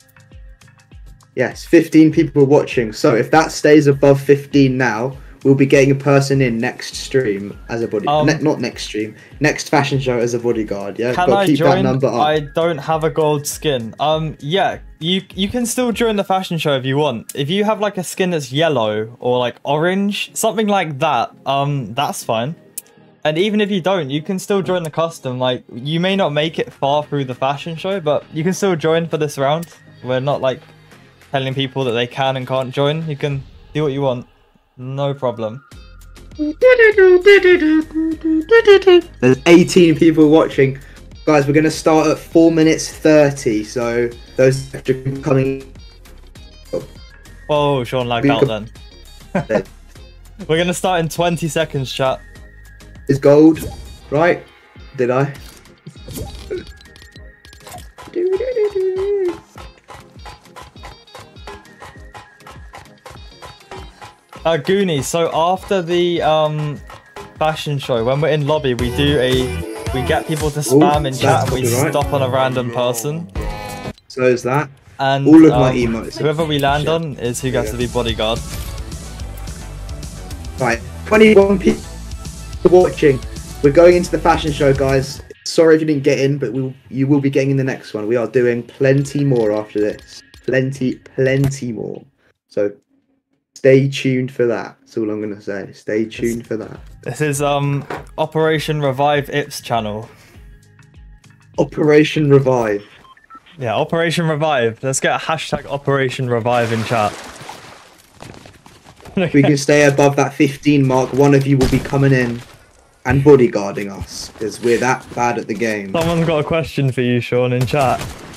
Yes, fifteen people watching. So if that stays above fifteen now, we'll be getting a person in next stream as a body. Um, ne not next stream, next fashion show as a bodyguard. Yeah, Can got I to keep join? that number up. I don't have a gold skin. Um, yeah, you you can still join the fashion show if you want. If you have like a skin that's yellow or like orange, something like that, um, that's fine. And even if you don't, you can still join the custom. Like, you may not make it far through the fashion show, but you can still join for this round. We're not like telling people that they can and can't join. You can do what you want. No problem. There's eighteen people watching. Guys, we're going to start at four minutes thirty, so those extra people coming... Whoa, Sean lagged We out could- then. We're going to start in twenty seconds, chat. is gold, right? Did I? Uh, Goonies, so after the um, fashion show, when we're in lobby, we do a... We get people to spam Ooh, in chat and we that's copyright. stop on a random person. So is that. And All of my um, emotes. whoever we land on is who gets Yeah. to be bodyguard. Right, twenty-one people watching. We're going into the fashion show, guys. Sorry if you didn't get in, but we you will be getting in the next one. We are doing plenty more after this. Plenty, plenty more. So stay tuned for that. That's all I'm going to say. Stay tuned for that. This is um Operation Revive Ips channel. Operation Revive. Yeah, Operation Revive. Let's get a hashtag Operation Revive in chat. If we can stay above that fifteen mark, one of you will be coming in and bodyguarding us, because we're that bad at the game. Someone's got a question for you, Sean, in chat.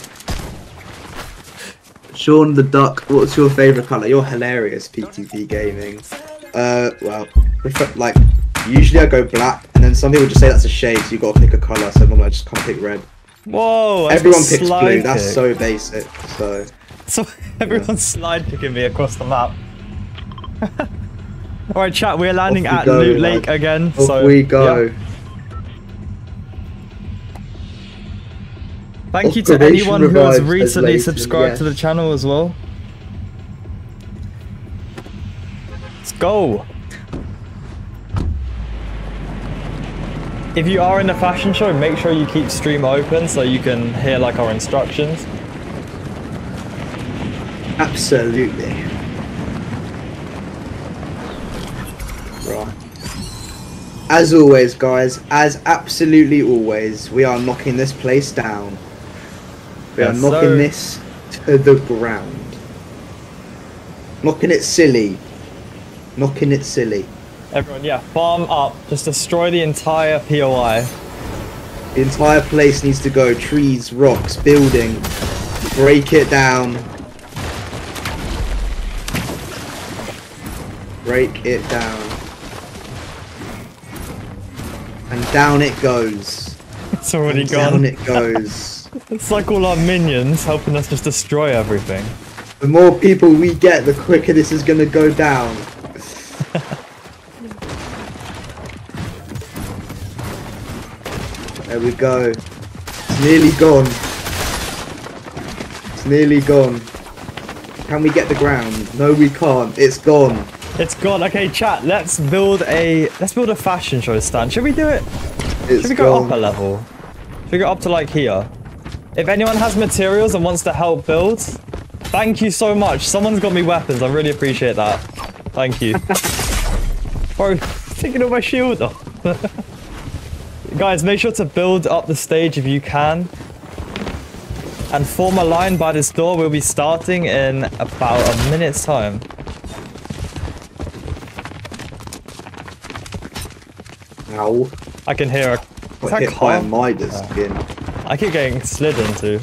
Sean the Duck, what's your favourite colour? You're hilarious, P T V Gaming. Uh, well, prefer- like, usually I go black, and then some people just say that's a shade, so you got to pick a colour, so I'm like, just can't pick red. Whoa! that's Everyone a picks slide blue, that's kick. so basic, so... So everyone's slide picking me across the map. All right, chat. We're landing Off we at go, Loot lad. Lake again. Off so we go. yeah. Thank you to Operation anyone who has Revive has recently later, subscribed yes. to the channel as well. Let's go. If you are in the fashion show, make sure you keep stream open so you can hear like our instructions. Absolutely. Right. As always, guys, as absolutely always, we are knocking this place down. We Yes, are knocking sir. this to the ground. Knocking it silly. Knocking it silly. Everyone, yeah, farm up. Just destroy the entire P O I. The entire place needs to go. Trees, rocks, building. Break it down. Break it down. And down it goes. It's already And gone. down it goes. It's like all our minions helping us just destroy everything. The more people we get, the quicker this is gonna go down. There we go. It's nearly gone. It's nearly gone. Can we get the ground? No, we can't. It's gone. It's gone. Okay, chat. Let's build a let's build a fashion show stand. Should we do it? It's Should we go gone. up a level? Should we go up to like here? If anyone has materials and wants to help build, thank you so much. Someone's got me weapons. I really appreciate that. Thank you. Bro, taking all my shield off. Guys, make sure to build up the stage if you can. And form a line by this door. We'll be starting in about a minute's time. Ow. I can hear a... Got Is that hit by a car? Midas skin. I keep getting slid into.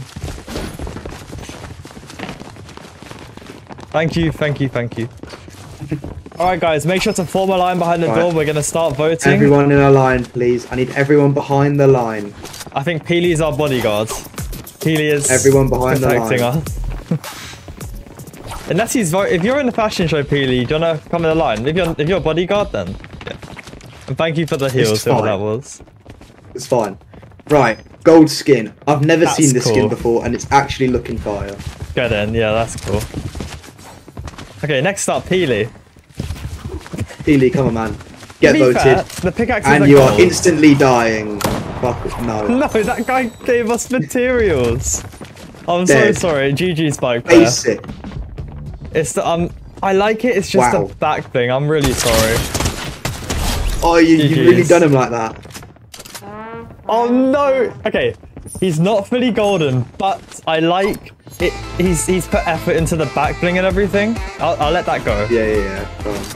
Thank you, thank you, thank you. Alright guys, make sure to form a line behind the Right. door. We're going to start voting. Everyone in a line, please. I need everyone behind the line. I think Peely's our bodyguard. Peely is Everyone behind the protecting line. us. Unless he's vo- if you're in the fashion show, Peely, do you want to come in the line? If you're, if you're a bodyguard, then yeah. And thank you for the heals, whoever fine. that was. It's fine. Right, gold skin. I've never That's seen this cool. skin before, and it's actually looking fire. Good in, yeah, that's cool. Okay, next up, Peely. Peely, come on, man. Get To be voted. fair, the pickaxe And is you gold. are instantly dying. Fuck, no. No, that guy gave us materials. I'm Dead. so sorry. G G Spike there. Basic. It's the, um, I like it. It's just Wow. the back thing. I'm really sorry. Oh, you, you've G Gs. really done him like that. Oh no. Okay, he's not fully golden, but I like it. He's he's put effort into the back bling and everything. I'll, I'll let that go. Yeah, yeah, yeah. Go on.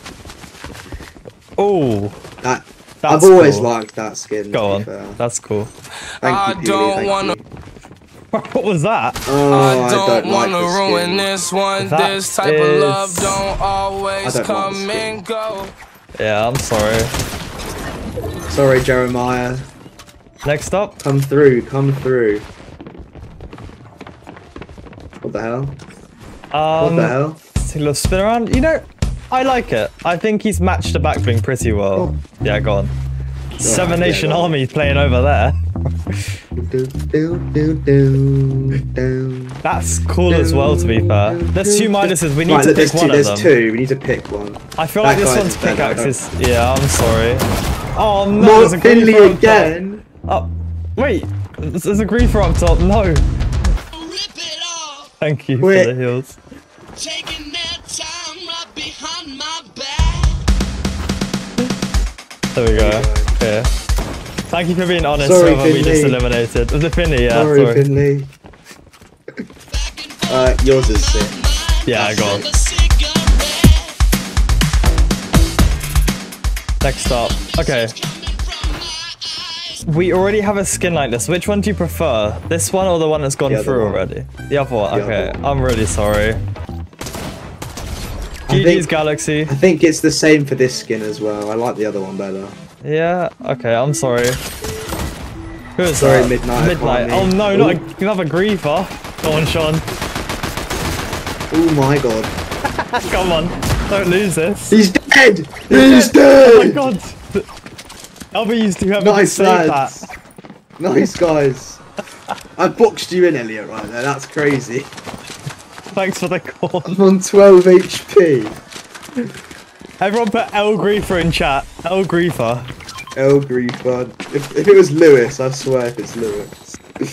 Oh, That, That's I've always cool. liked that skin. go to on. be fair. That's cool. Thank I you, Peely, don't thank wanna- you. What was that? Oh, I I don't, don't like wanna the ruin skin. this one. That This type is- of love don't I always don't like the come skin. and go. Yeah, I'm sorry. Sorry, Jeremiah. Next up. Come through, come through. What the hell? Um, What the hell? Take a little spin around. You know, I like it. I think he's matched the back bling pretty well. Oh. Yeah, go on. Seven yeah, Nation go on. Army playing over there. Do, do, do, do, do. That's cool as well, to be fair. There's two Midases. We need Right, to look, pick there's one two. of There's them. two. We need to pick one. I feel That like this guy's one's better, I pickaxe is. Yeah, I'm sorry. Oh no, More there's a griefer Finley up top. again. Oh, wait, there's there's a griefer up top. No. Rip it off, Thank you Wait. for the heals. taking their time right behind my back. There we go. Yeah. Thank you for being honest. Sorry, whoever we just Finley. eliminated. Was it Finley? Yeah, Sorry, sorry. Finley. Uh, yours is sick. Yeah, go on. A cigarette Next up. Okay. coming from my eyes. We already have a skin like this. Which one do you prefer? This one or the one that's gone The other through one. already? The other one. The Okay. other one. I'm really sorry. I G G's think- Galaxy. I think it's the same for this skin as well. I like the other one better. Yeah. Okay. I'm sorry. Who is Sorry, that? Midnight Midnight. Economy. Oh no, Ooh. not a, another griefer. Go on, Sean. Oh my god. Come on. Don't lose this. He's dead! He's Oh my dead! god! W's do have Nice to save lads. that. Nice guys. I boxed you in, Elliot, right there. That's crazy. Thanks for the call. I'm on twelve H P. Everyone put El Griefer in chat. El Griefer. El Griefer. If, if it was Lewis, I swear if it's Lewis.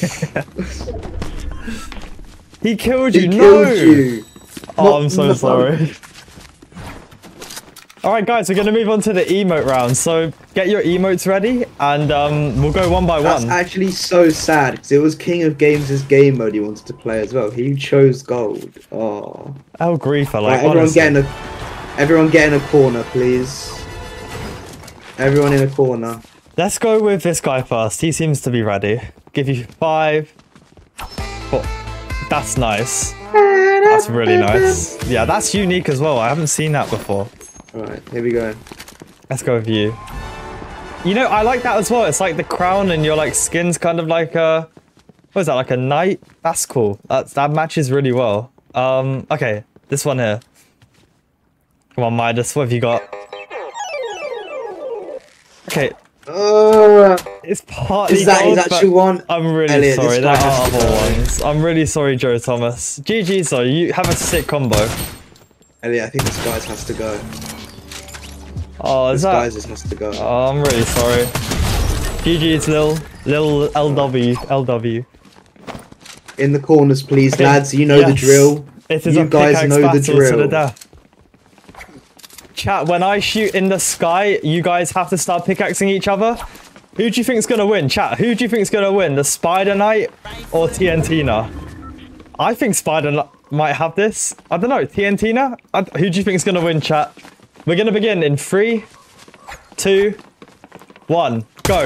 He killed you. He no. killed you. Oh, Not- I'm so no. sorry. Alright guys, we're going to move on to the emote round. So get your emotes ready and um, we'll go one by That's one. actually so sad because it was King of Games' game mode he wanted to play as well. He chose gold. Oh. El Griefer, like Right, everyone honestly. get in a, everyone get in a corner, please. Everyone in a corner. Let's go with this guy first. He seems to be ready. Give you five. Four. That's nice. That's really nice. Yeah, that's unique as well. I haven't seen that before. Alright, here we go. Let's go with you. You know, I like that as well. It's like the crown and your like skin's kind of like a... What is that, like a knight? That's cool. That's, that matches really well. Um, okay, this one here. Come on, Midas, what have you got? Okay, Uh, it's partly is that gold, his but actual one? I'm really Elliot, this sorry, guy there has are to other go. ones. I'm really sorry, Joe Thomas. G G's though, you have a sick combo. Elliot, I think this guy's has to go. Oh, is This that... guy's just has to go. Oh, I'm really sorry. G G's Lil, Lil L W, L W. In the corners, please, Okay, lads. You know the yes. drill. It is You a guys pickaxe know the battle to drill. the death. Chat, when I shoot in the sky, you guys have to start pickaxing each other. Who do you think's gonna win? Chat, who do you think's gonna win? The Spider Knight or Tiantina? I think Spider Knight might have this. I don't know, Tiantina? I, who do you think's gonna win, chat? We're gonna begin in three, two, one, go.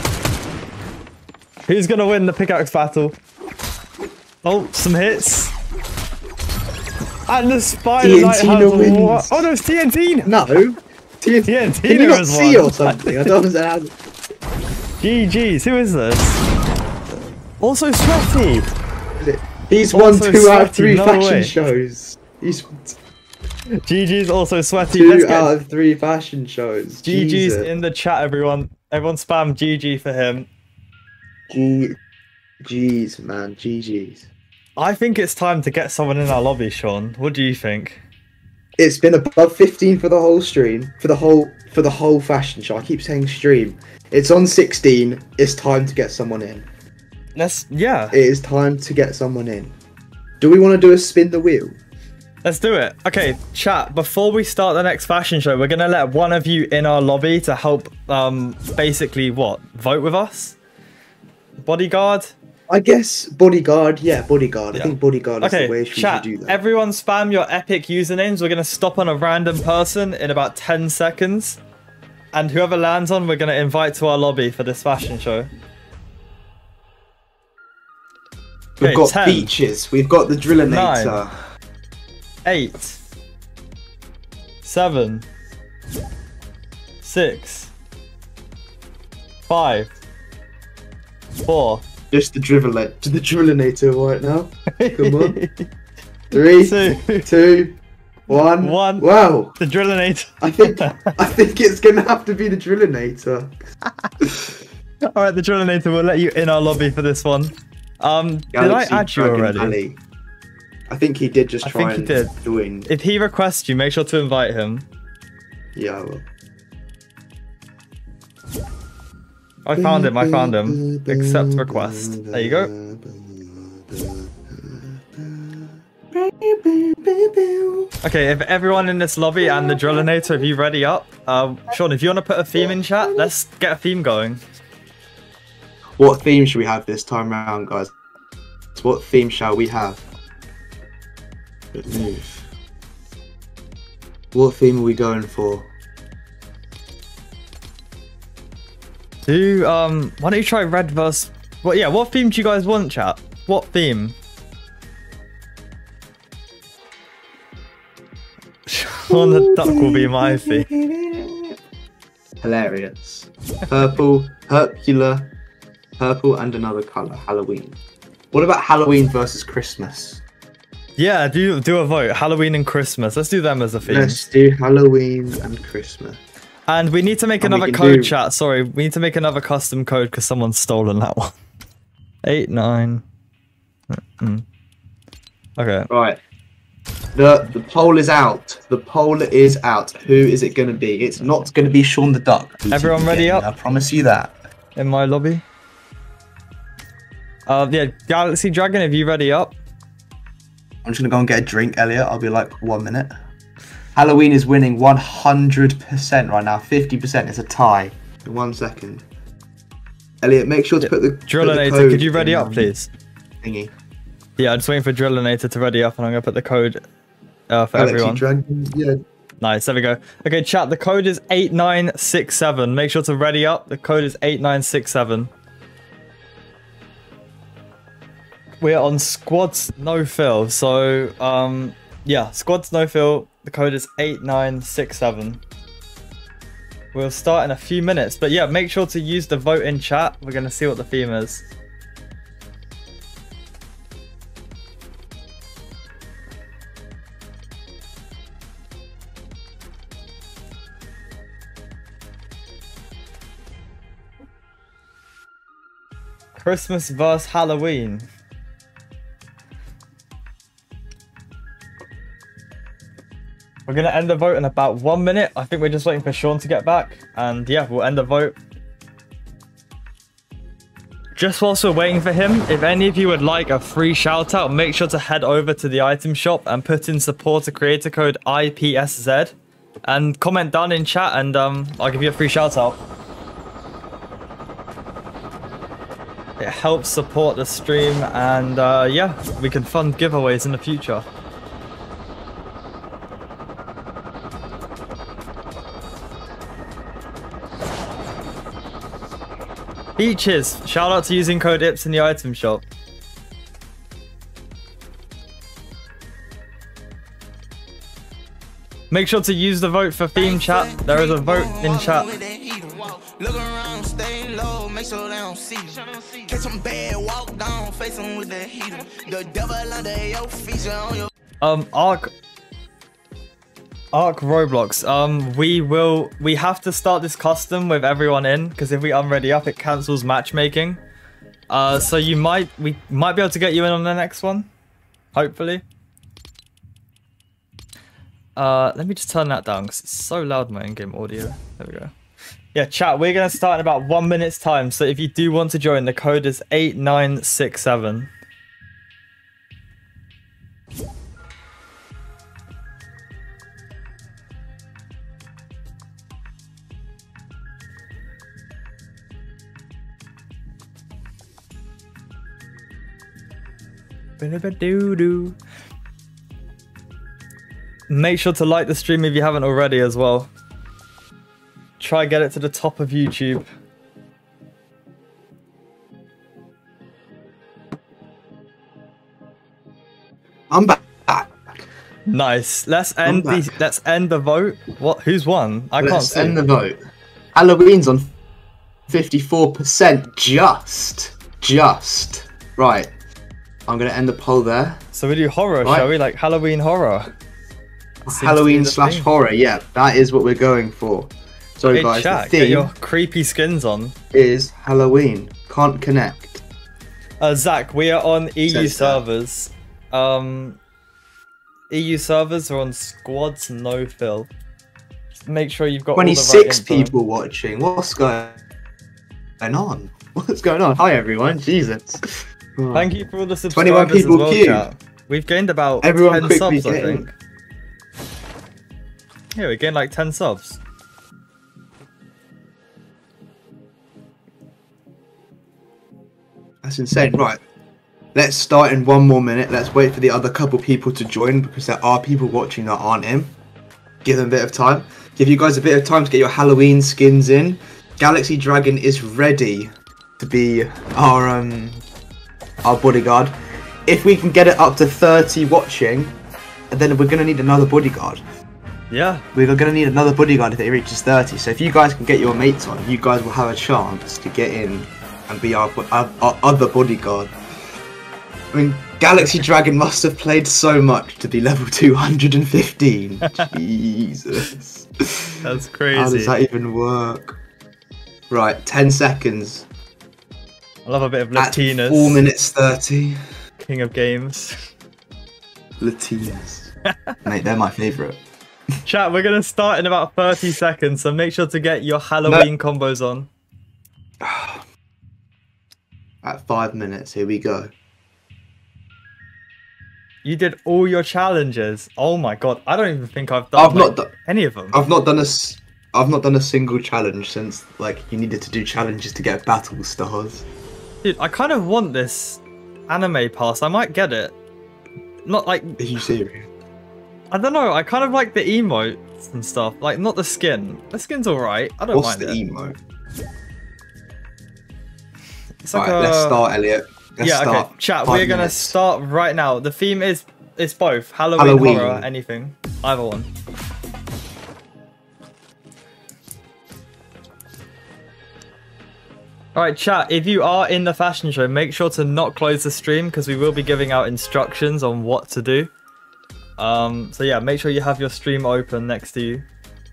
Who's gonna win the pickaxe battle? Oh, some hits. And the Spider Knight Tiantina has wins. what? Oh no, it's Tiantina. No. T- Yeah, Can you Tina not has see won. or something? I don't understand. G G's, who is this? Also sweaty. He's won Also two out of sweaty, three no fashion way. shows. He's G G's also sweaty. two Let's get out of three fashion shows. G G's Jesus. in the chat, everyone. Everyone spam G G for him. G G's, man. G G's. I think it's time to get someone in our lobby, Sean. What do you think? It's been above fifteen for the whole stream. For the whole for the whole fashion show. I keep saying stream. It's on sixteen. It's time to get someone in. Let's, yeah, It is time to get someone in. Do we want to do a spin the wheel? let's do it. Okay, chat, before we start the next fashion show, we're going to let one of you in our lobby to help, um, basically, what? Vote with us? Bodyguard? I guess bodyguard. Yeah, bodyguard. Yeah. I think bodyguard is Okay, the way we should chat, do that. everyone spam your epic usernames. We're going to stop on a random person in about ten seconds. And whoever lands on, we're going to invite to our lobby for this fashion show. We've Okay, got ten, beaches. We've got the Drillinator. eight, seven, six, five, four, Just the Drillinator. The Drillinator right now. Come on. Three, two, two, one. one. Wow. The Drillinator. I think I think it's gonna have to be the Drillinator. All right, the Drillinator will let you in our lobby for this one. Um, did I Galaxy add you Dragon already? Alley. I think he did just I try think he and did. join. If he requests you, make sure to invite him. Yeah. I will. I found him. I found him. Accept request. There you go. Okay, if everyone in this lobby and the Drillinator, if you ready up, uh, Sean, if you want to put a theme in chat, let's get a theme going. What theme should we have this time round, guys? What theme shall we have? Good move. What theme are we going for? Do um, why don't you try red versus? Well, yeah. What theme do you guys want, chat? What theme? Sean the duck will be my theme. Hilarious. Purple, Hercula, purple and another colour. Halloween. What about Halloween versus Christmas? Yeah, do do a vote. Halloween and Christmas. Let's do them as a theme. Let's do Halloween and Christmas. And we need to make And we another can code do- chat. Sorry, we need to make another custom code because someone's stolen that one. Eight, nine. Mm. Okay. Right. The the poll is out. The poll is out. Who is it going to be? It's not going to be Sean the Duck. Everyone ready up? I promise you that. In my lobby. Uh, yeah, Galaxy Dragon, have you ready up? I'm just going to go and get a drink, Elliot. I'll be like one minute. Halloween is winning one hundred percent right now. fifty percent. It's a tie. In one second. Elliot, make sure to put the Drillinator, put the could you ready in, up, um, please? Thingy. Yeah, I'm just waiting for Drillinator to ready up and I'm going to put the code uh, for Galaxy everyone. Dragon, yeah. Nice, there we go. Okay, chat, the code is eight nine six seven. Make sure to ready up. The code is eight nine six seven. We're on squads no fill, so um yeah, squads no fill. The code is eight nine six seven. We'll start in a few minutes, but yeah, make sure to use the vote in chat. We're gonna see what the theme is. Christmas versus Halloween. We're gonna end the vote in about one minute. I think we're just waiting for Sean to get back. And yeah, we'll end the vote. Just whilst we're waiting for him, if any of you would like a free shout out, make sure to head over to the item shop and put in supporter creator code I P S Z and comment down in chat and um, I'll give you a free shout out. It helps support the stream and uh, yeah, we can fund giveaways in the future. Beaches, shout out to using code I P S in the item shop. Make sure to use the vote for theme chat. There is a vote in chat. Look around, stay low, make sure they don't see you. Catch some bad, walk down, face them with the heater. The devil under your feature on your. Um, Arc. Arc Roblox. Um, we will. We have to start this custom with everyone in because if we unready up, it cancels matchmaking. Uh, so you might we might be able to get you in on the next one, hopefully. Uh, let me just turn that down because it's so loud my in-game audio. There we go. Yeah, chat. We're gonna start in about one minute's time. So if you do want to join, the code is eight nine six seven. Ba-da-ba-doo-doo. Make sure to like the stream if you haven't already as well. Try get it to the top of YouTube. I'm back. Nice. Let's end I'm the back. let's end the vote. What? Who's won? I can't Let's see. end the vote. Halloween's on fifty-four percent. Just. Just. Right. I'm going to end the poll there. So we do horror, Right. shall we? Like Halloween horror. Seems to be Halloween the slash theme. horror. Yeah, that is what we're going for. So Hey guys, chat, the get your theme creepy skins on. is Halloween. Can't connect. Uh, Zach, we are on E U Says that. servers. Um, E U servers are on squads no fill. Just make sure you've got all the right twenty-six info. people watching. What's going on? What's going on? Hi everyone. Jesus. Thank you for all the twenty-one subscribers people as well, queued. chat. We've gained about Everyone ten quickly subs, I get in. think. Yeah, we gained like ten subs. That's insane. Right. Let's start in one more minute. Let's wait for the other couple people to join because there are people watching that aren't in. Give them a bit of time. Give you guys a bit of time to get your Halloween skins in. Galaxy Dragon is ready to be our um our bodyguard. If we can get it up to thirty watching, then we're gonna need another bodyguard. Yeah. We're gonna need another bodyguard if it reaches thirty. So if you guys can get your mates on, you guys will have a chance to get in and be our, our, our other bodyguard. I mean, Galaxy Dragon must have played so much to be level two hundred fifteen. Jesus. That's crazy. How does that even work? Right, ten seconds. I love a bit of At Latinas. four minutes thirty. King of games. Latinas. Mate, they're my favourite. Chat, we're going to start in about thirty seconds, so make sure to get your Halloween no. combos on. At five minutes, here we go. You did all your challenges. Oh my god, I don't even think I've done I've like, not done any of them. I've not done a, I've not done a single challenge since like you needed to do challenges to get battle stars. Dude, I kind of want this anime pass. I might get it. Not like. Are you serious? I don't know. I kind of like the emotes and stuff. Like not the skin. The skin's alright. I don't What's mind the it. emote? It's like right, a... let's start, Elliot. Let's yeah, start. okay. Chat, Five we're gonna minutes. start right now. The theme is it's both Halloween, Halloween. horror, anything, either one. All right, chat. If you are in the fashion show, make sure to not close the stream because we will be giving out instructions on what to do. Um, so yeah, make sure you have your stream open next to you.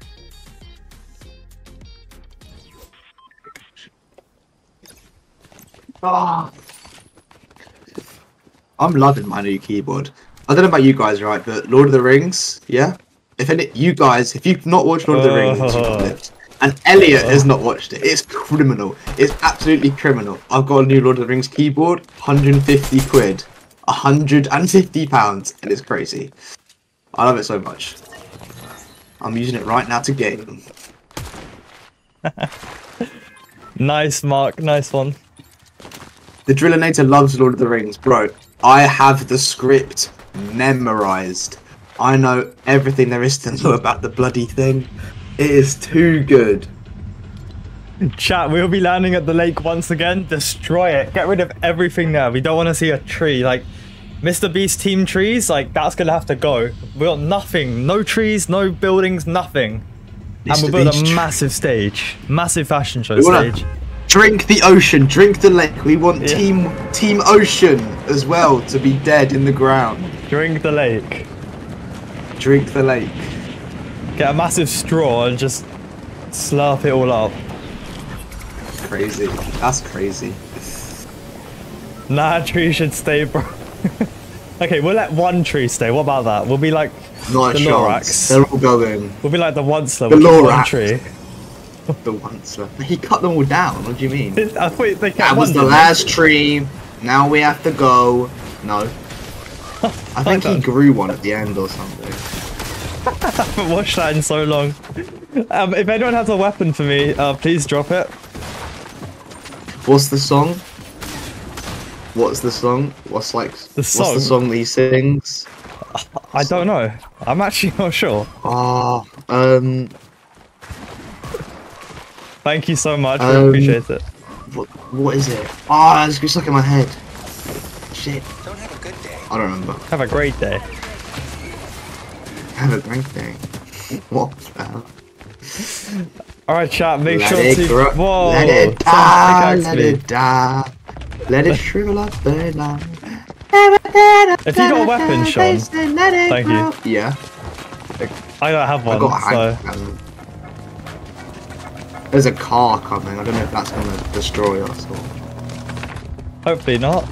Oh. I'm loving my new keyboard. I don't know about you guys, right? But Lord of the Rings, yeah. If any, you guys, if you've not watched Lord of the Rings, you've not lived. And Elliot has not watched it. It's criminal. It's absolutely criminal. I've got a new Lord of the Rings keyboard, one hundred fifty quid, one hundred fifty pounds, and it's crazy. I love it so much. I'm using it right now to game. Nice, Mark. Nice one. The Drillinator loves Lord of the Rings, bro. I have the script memorized. I know everything there is to know about the bloody thing. It is too good. Chat, we'll be landing at the lake once again. Destroy it. Get rid of everything there. We don't want to see a tree. Like, Mister Beast team trees, like, that's going to have to go. We got nothing. No trees, no buildings, nothing. Mister And we'll build Beast a massive stage. Massive fashion show We wanna- stage. Drink the ocean, drink the lake. We want Yeah. team team ocean as well to be dead in the ground. Drink the lake. Drink the lake. Get a massive straw and just slurp it all up. Crazy. That's crazy. Nah, tree should stay, bro. Okay, we'll let one tree stay. What about that? We'll be like Not a the chance. Lorax. They're all going. We'll be like the Onceler. The which is one Lorax. tree. The once. He cut them all down. What do you mean? I thought they kept That was one, the didn't last tree. Now we have to go. No. I think he grew one at the end or something. I haven't watched that in so long. Um, if anyone has a weapon for me, uh, please drop it. What's the song? What's the song? What's like? The song? What's the song that he sings? I don't know. I'm actually not sure. Oh, um, Thank you so much. Um, I appreciate it. what? What is it? Ah, oh, it's stuck in my head. Shit. Don't have a good day. I don't remember. Have a great day. Have a great day. What the hell? Alright, chat, make Let sure it to. grow. Whoa! Let it die. someone pickaxe Let me. it die. Let it shrivel up and down. If you got a weapon, Sean, thank you. Yeah. I don't have I one, got a so. hand cannon. There's a car coming. I don't know if that's gonna destroy us or. Hopefully not.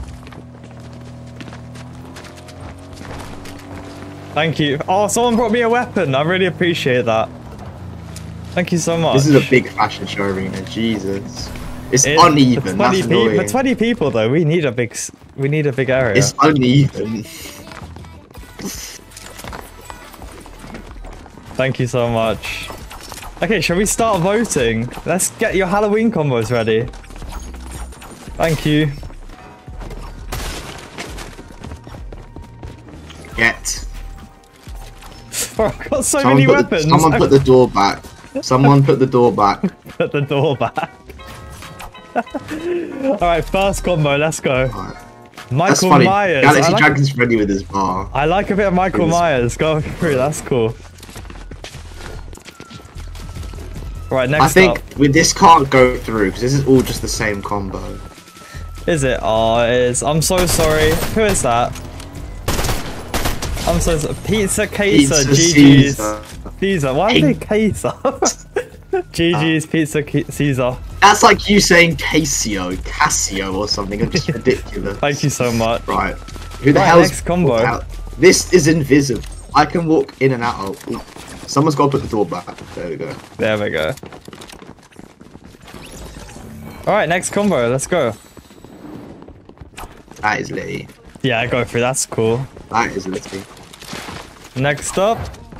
Thank you. Oh, someone brought me a weapon. I really appreciate that. Thank you so much. This is a big fashion show arena. Jesus. It's It- uneven. For twenty, That's pe- annoying. for twenty people though, we need a big, s- we need a big area. It's uneven. Thank you so much. Okay, shall we start voting? Let's get your Halloween combos ready. Thank you. Get. Bro, I've got so Someone many put the- weapons. someone put the door back. Someone put the door back. Put the door back. Alright, first combo, let's go. Alright. That's Michael funny. Myers. Galaxy I like, Dragon's ready with his bar. I like a bit of Michael Yes. Myers. Go through, that's cool. Right, I next think up. with this can't go through because this is all just the same combo. Is it? Oh, it is. I'm so sorry. Who is that? I'm so sorry. Pizza Queso, Pizza G G's. Caesar. Caesar, why Hey. is it Queso? G G's Pizza Ke- Caesar. That's like you saying Casio, Casio or something. It's just ridiculous. Thank you so much. Right. Who the Right, hell's next combo. out? This is invisible. I can walk in and out. Of, ooh. Someone's got to put the door back. There we go. There we go. Alright, next combo, let's go. That is litty. Yeah, go for it, that's cool. That is litty. Next up.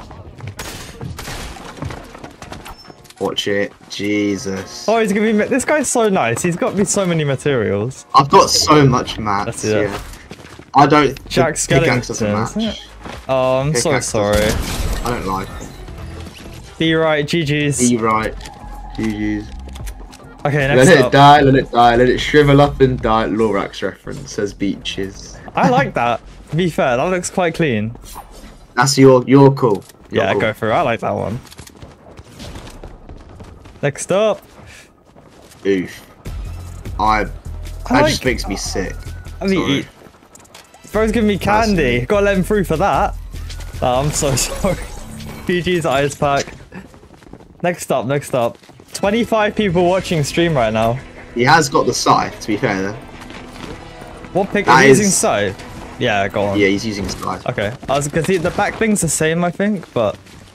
Watch it. Jesus. Oh, he's gonna be. This guy's so nice. He's got me so many materials. I've got so much mats. Let's see that. Yeah. I don't. Jack the pickaxe doesn't Skellington. match. Oh, I'm so Pickaxe sorry. doesn't- I don't like it. Be right, G G's. Be right. G G's. Okay, Let next it up. die, let it die, let it shrivel up and die. Lorax reference says beaches. I like that. To be fair, that looks quite clean. That's your, you're cool. You're Yeah, cool. go for it. I like that one. Next up. Oof. I. That I just like- makes me sick. I mean, Sorry. he- bro's giving me candy. Gotta let him through for that. Oh, I'm so sorry. G G's ice pack. Next up, next up. twenty-five people watching stream right now. He has got the scythe, to be fair. Though. What pick That are you using? is- So? Yeah, go on. Yeah, he's using scythe. Okay. I was gonna see the back thing's the same, I think, but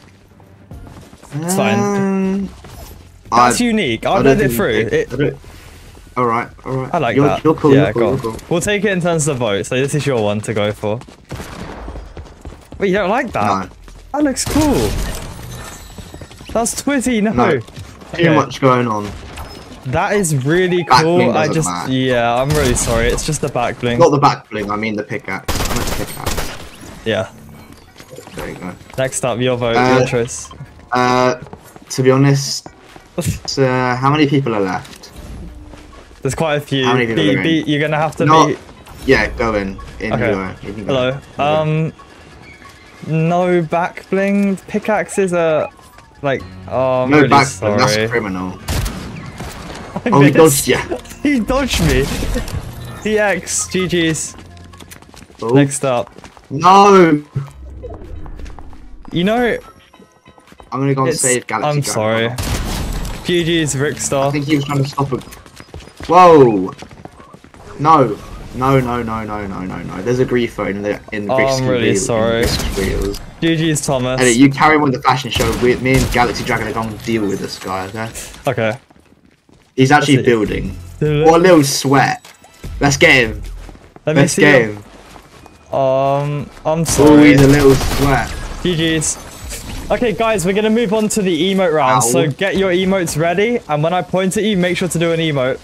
it's fine. Um, That's I, unique. I I'll don't let it think- through. It, I don't- Alright, alright. I like you're, that. You're cool, yeah, you're cool, go you're on. cool. We'll take it in terms of the vote. So this is your one to go for. Wait, you don't like that? No, That looks cool. That's Twitty. No. no. Too Okay. much going on. That is really Back cool. bling I doesn't just, match. yeah, I'm really sorry. It's just the back bling. Not the back bling, I mean the pickaxe. I meant the pickaxe. Yeah. There you go. Next up, your vote, Uh, your choice. Uh, to be honest, it's, uh, how many people are left? There's quite a few. How many people Be, are be, in? you're gonna have to Not- be. Yeah, go in. In Okay. you go. You can go. Hello. Um. No back bling. Pickaxes are like. Oh, I'm no really back sorry. bling, that's criminal. I Oh, he missed. dodged ya. He dodged me. T X. G G's. Oh. Next up. No! You know. I'm gonna go and It's, save Galaxy I'm Dragon. sorry. G G's I Rickstar. think he was trying to stop it. Whoa! No. No, no, no, no, no, no, no. There's a Grifo in the in Oh, Risk I'm really Reveal- in sorry. Risk Reels. G G's Thomas. Hey, you carry on with the fashion show. We, me and Galaxy Dragon are going to deal with this guy, okay? Okay. He's actually That's it. building. What a little sweat. Let's get him. Let me Let's see. get your- him. Um, I'm Oh, sorry. he's a little sweat. G G's. Okay, guys, we're gonna move on to the emote round. Ow. So get your emotes ready, and when I point at you, make sure to do an emote.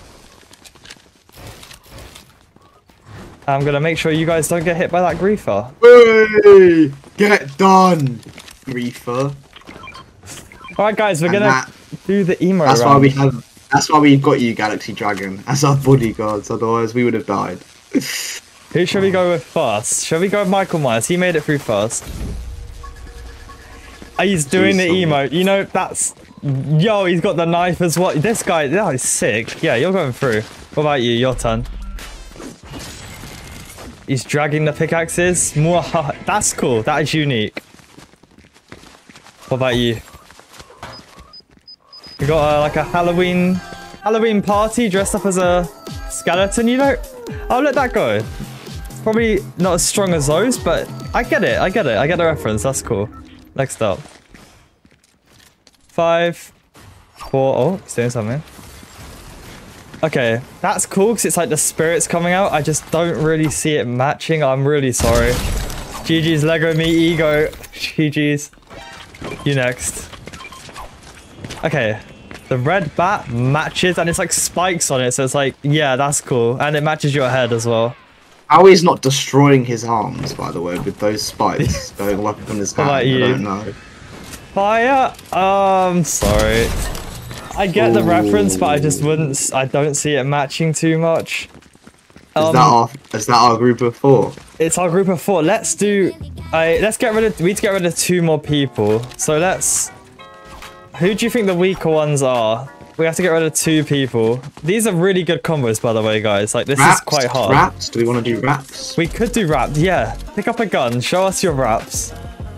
I'm gonna make sure you guys don't get hit by that griefer. Hey, get done, Reefer. All right, guys, we're And gonna that- do the emote That's round. why we have. That's why we got you, Galaxy Dragon, as our bodyguards. Otherwise, we would have died. Who should we go with first? Shall we go with Michael Myers? He made it through first. Oh, he's doing the Jeez, emote. You know, that's... Yo, he's got the knife as well. This guy, that is sick. Yeah, you're going through. What about you? Your turn. He's dragging the pickaxes. Mwahaha. That's cool. That is unique. What about you? You got uh, like a Halloween Halloween party dressed up as a skeleton, you know? I'll let that go. It's probably not as strong as those, but I get it. I get it. I get the reference. That's cool. Next up. Five, four, oh, he's doing something. Okay, that's cool because it's like the spirits coming out. I just don't really see it matching. I'm really sorry. G G's Lego Me Ego. G G's. You next. Okay, the red bat matches and it's like spikes on it. So it's like, yeah, that's cool. And it matches your head as well. How he's not destroying his arms, by the way, with those spikes going up on his How hand, about you? I don't know. Fire. Um, sorry. I get the reference, but I just Ooh. wouldn't. s- I don't see it matching too much. Is Um, that our is that our group of four? It's our group of four. Let's do. I let's get rid of. We need to get rid of two more people. So let's. Who do you think the weaker ones are? We have to get rid of two people. These are really good combos, by the way, guys. Like, this Raps? is quite hard. Raps? Do we want to do raps? We could do rap. Yeah. Pick up a gun. Show us your raps.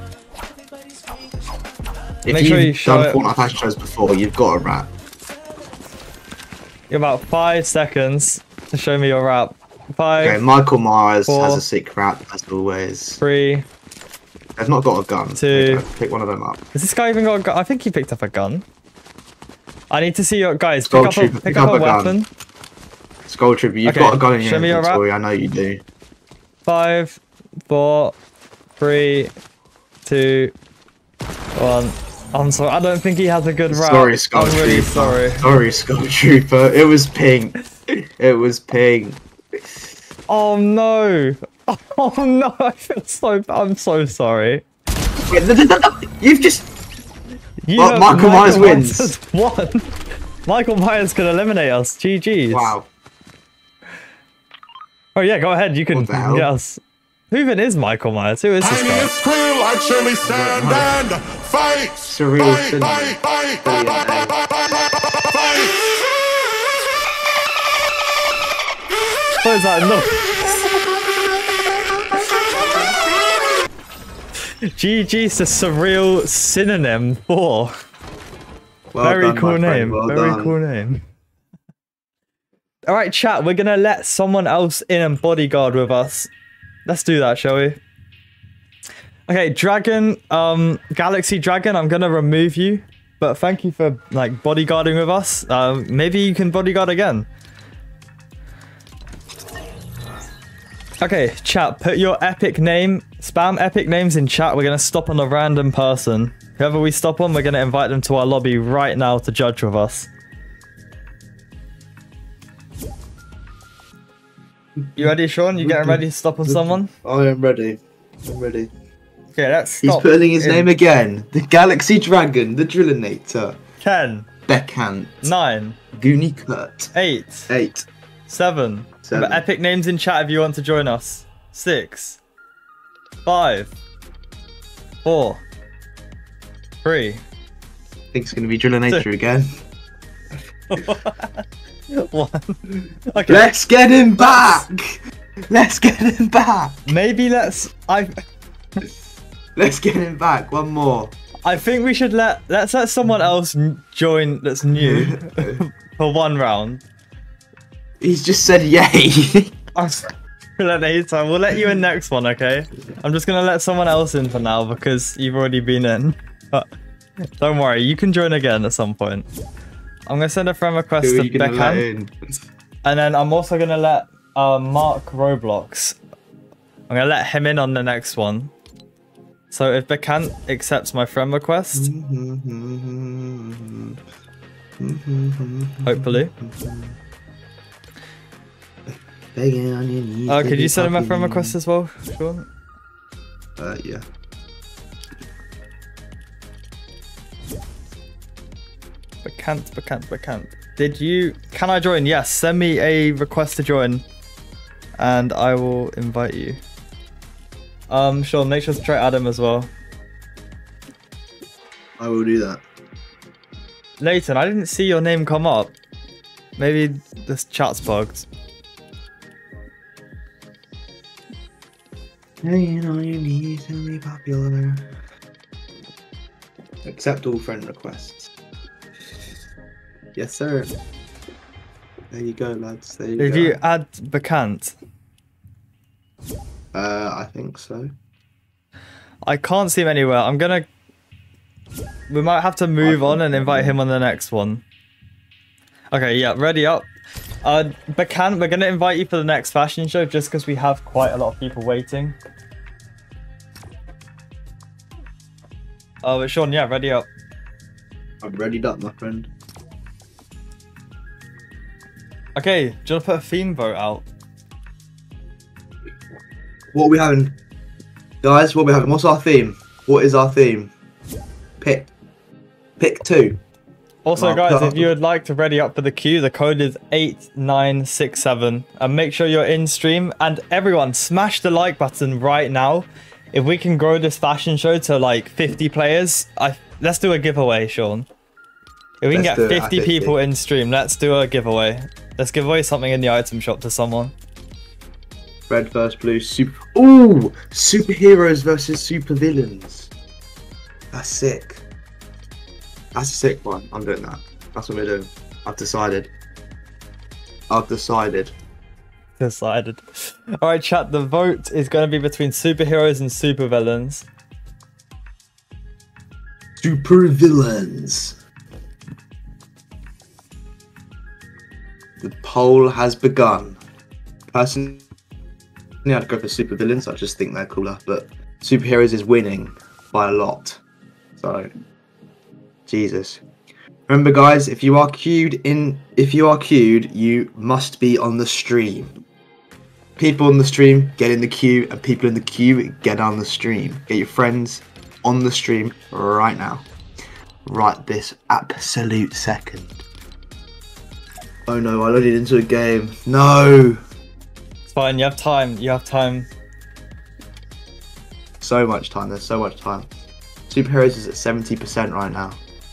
If Make you've sure you show done it. Fortnite fashion shows before, you've got a rap. You have about five seconds to show me your rap. Five, Okay, Michael Myers four, has a sick rap, as always. three. They've not got a gun. Two. Okay, pick one of them up. Has this guy even got a gun? I think he picked up a gun. I need to see your guys. Skull Pick up a, Trooper, pick pick up up a a gun. weapon. Skull Trooper, you've Okay, got a gun in your show me your rap. inventory, I know you do. Five, four, three, two, one. I'm sorry. I don't think he has a good rap. Sorry, Skull I'm Trooper. really sorry. Sorry, Skull Trooper. It was pink. It was pink. Oh no. Oh no. I feel so bad. I'm so sorry. You've just... You Well, have- Michael Myers wins. has won. Michael Myers could eliminate us. G G's. Wow. Oh yeah, go ahead. You can What the hell? get us. Who even is Michael Myers? Who is this Tiny guy? and scream like Shirley stand and fight. Surreal Fight, cinema. fight, fight, Brilliant fight, name. fight, fight, fight. What is that? No. G G's a surreal synonym for. Well Very done, cool my friend, name. well Very done. cool name. All right, chat. We're gonna let someone else in and bodyguard with us. Let's do that, shall we? Okay, Dragon, um, Galaxy Dragon. I'm gonna remove you, but thank you for like bodyguarding with us. Um, maybe you can bodyguard again. Okay, chat. Put your epic name. Spam epic names in chat. We're gonna stop on a random person. Whoever we stop on, we're gonna invite them to our lobby right now to judge with us. You ready, Sean? You getting ready to stop on someone? I am ready. I'm ready. Okay, let's He's stop. putting his in name again. The Galaxy Dragon, the Drillinator, ten, Beckhant, nine, Goonie Kurt, eight, eight, seven. Seven. Put epic names in chat if you want to join us. six, five, four, three. I think it's going to be Drillinator again. one. Okay. Let's get him back! Let's get him back! Maybe let's. I. Let's get him back. One more. I think we should let. Let's let someone else n- join that's new for one round. He's just said yay. I'm Drillinator. We'll let you in next one, okay? I'm just gonna let someone else in for now because you've already been in. But don't worry, you can join again at some point. I'm gonna send a friend request Who are to you gonna let Beckham, in? and then I'm also gonna let uh, Mark Roblox. I'm gonna let him in on the next one. So if Beckham accepts my friend request, hopefully. Begging on your knees, Uh, could baby, you send him a fucking- friend request as well, Sean? Uh, yeah. Beckham, Beckham, Beckham. Did you? Can I join? Yes. Send me a request to join, and I will invite you. Um, Sean, make sure to try Adam as well. I will do that. Leighton, I didn't see your name come up. Maybe this chat's bugged. Hanging on your knees and be popular. Accept all friend requests. Yes, sir. There you go, lads. There you Did go. you add Becant? Uh, I think so. I can't see him anywhere. I'm gonna. We might have to move on and invite him on the next one. Okay, yeah, ready up. Uh, Becant, we're gonna invite you for the next fashion show just because we have quite a lot of people waiting. Oh, but Sean, yeah, ready up. I'm readied up, my friend. Okay, do you want to put a theme vote out? What are we having? Guys, what are we having? What's our theme? What is our theme? Pick. Pick two. Also, Mark guys, up. if you would like to ready up for the queue, the code is eight nine six seven. And make sure you're in stream. And everyone, smash the like button right now. If we can grow this fashion show to like fifty players, I let's do a giveaway, Sean. If we can Let's get do it at fifty fifty. people in stream, let's do a giveaway. Let's give away something in the item shop to someone. Red versus blue. Super. Ooh, superheroes versus supervillains. That's sick. That's a sick one. I'm doing that. That's what we're doing. I've decided. I've decided. Decided. Alright, chat, the vote is going to be between superheroes and supervillains. Supervillains. The poll has begun. Personally, I'd go for supervillains. I just think they're cooler, but superheroes is winning by a lot. So, Jesus. Remember, guys, if you are queued in, if you are queued, you must be on the stream. People on the stream get in the queue, and people in the queue get on the stream. Get your friends on the stream right now. Right this absolute second. Oh no, I loaded into a game. No! It's fine, you have time, you have time. So much time, there's so much time. Superheroes is at seventy percent right now.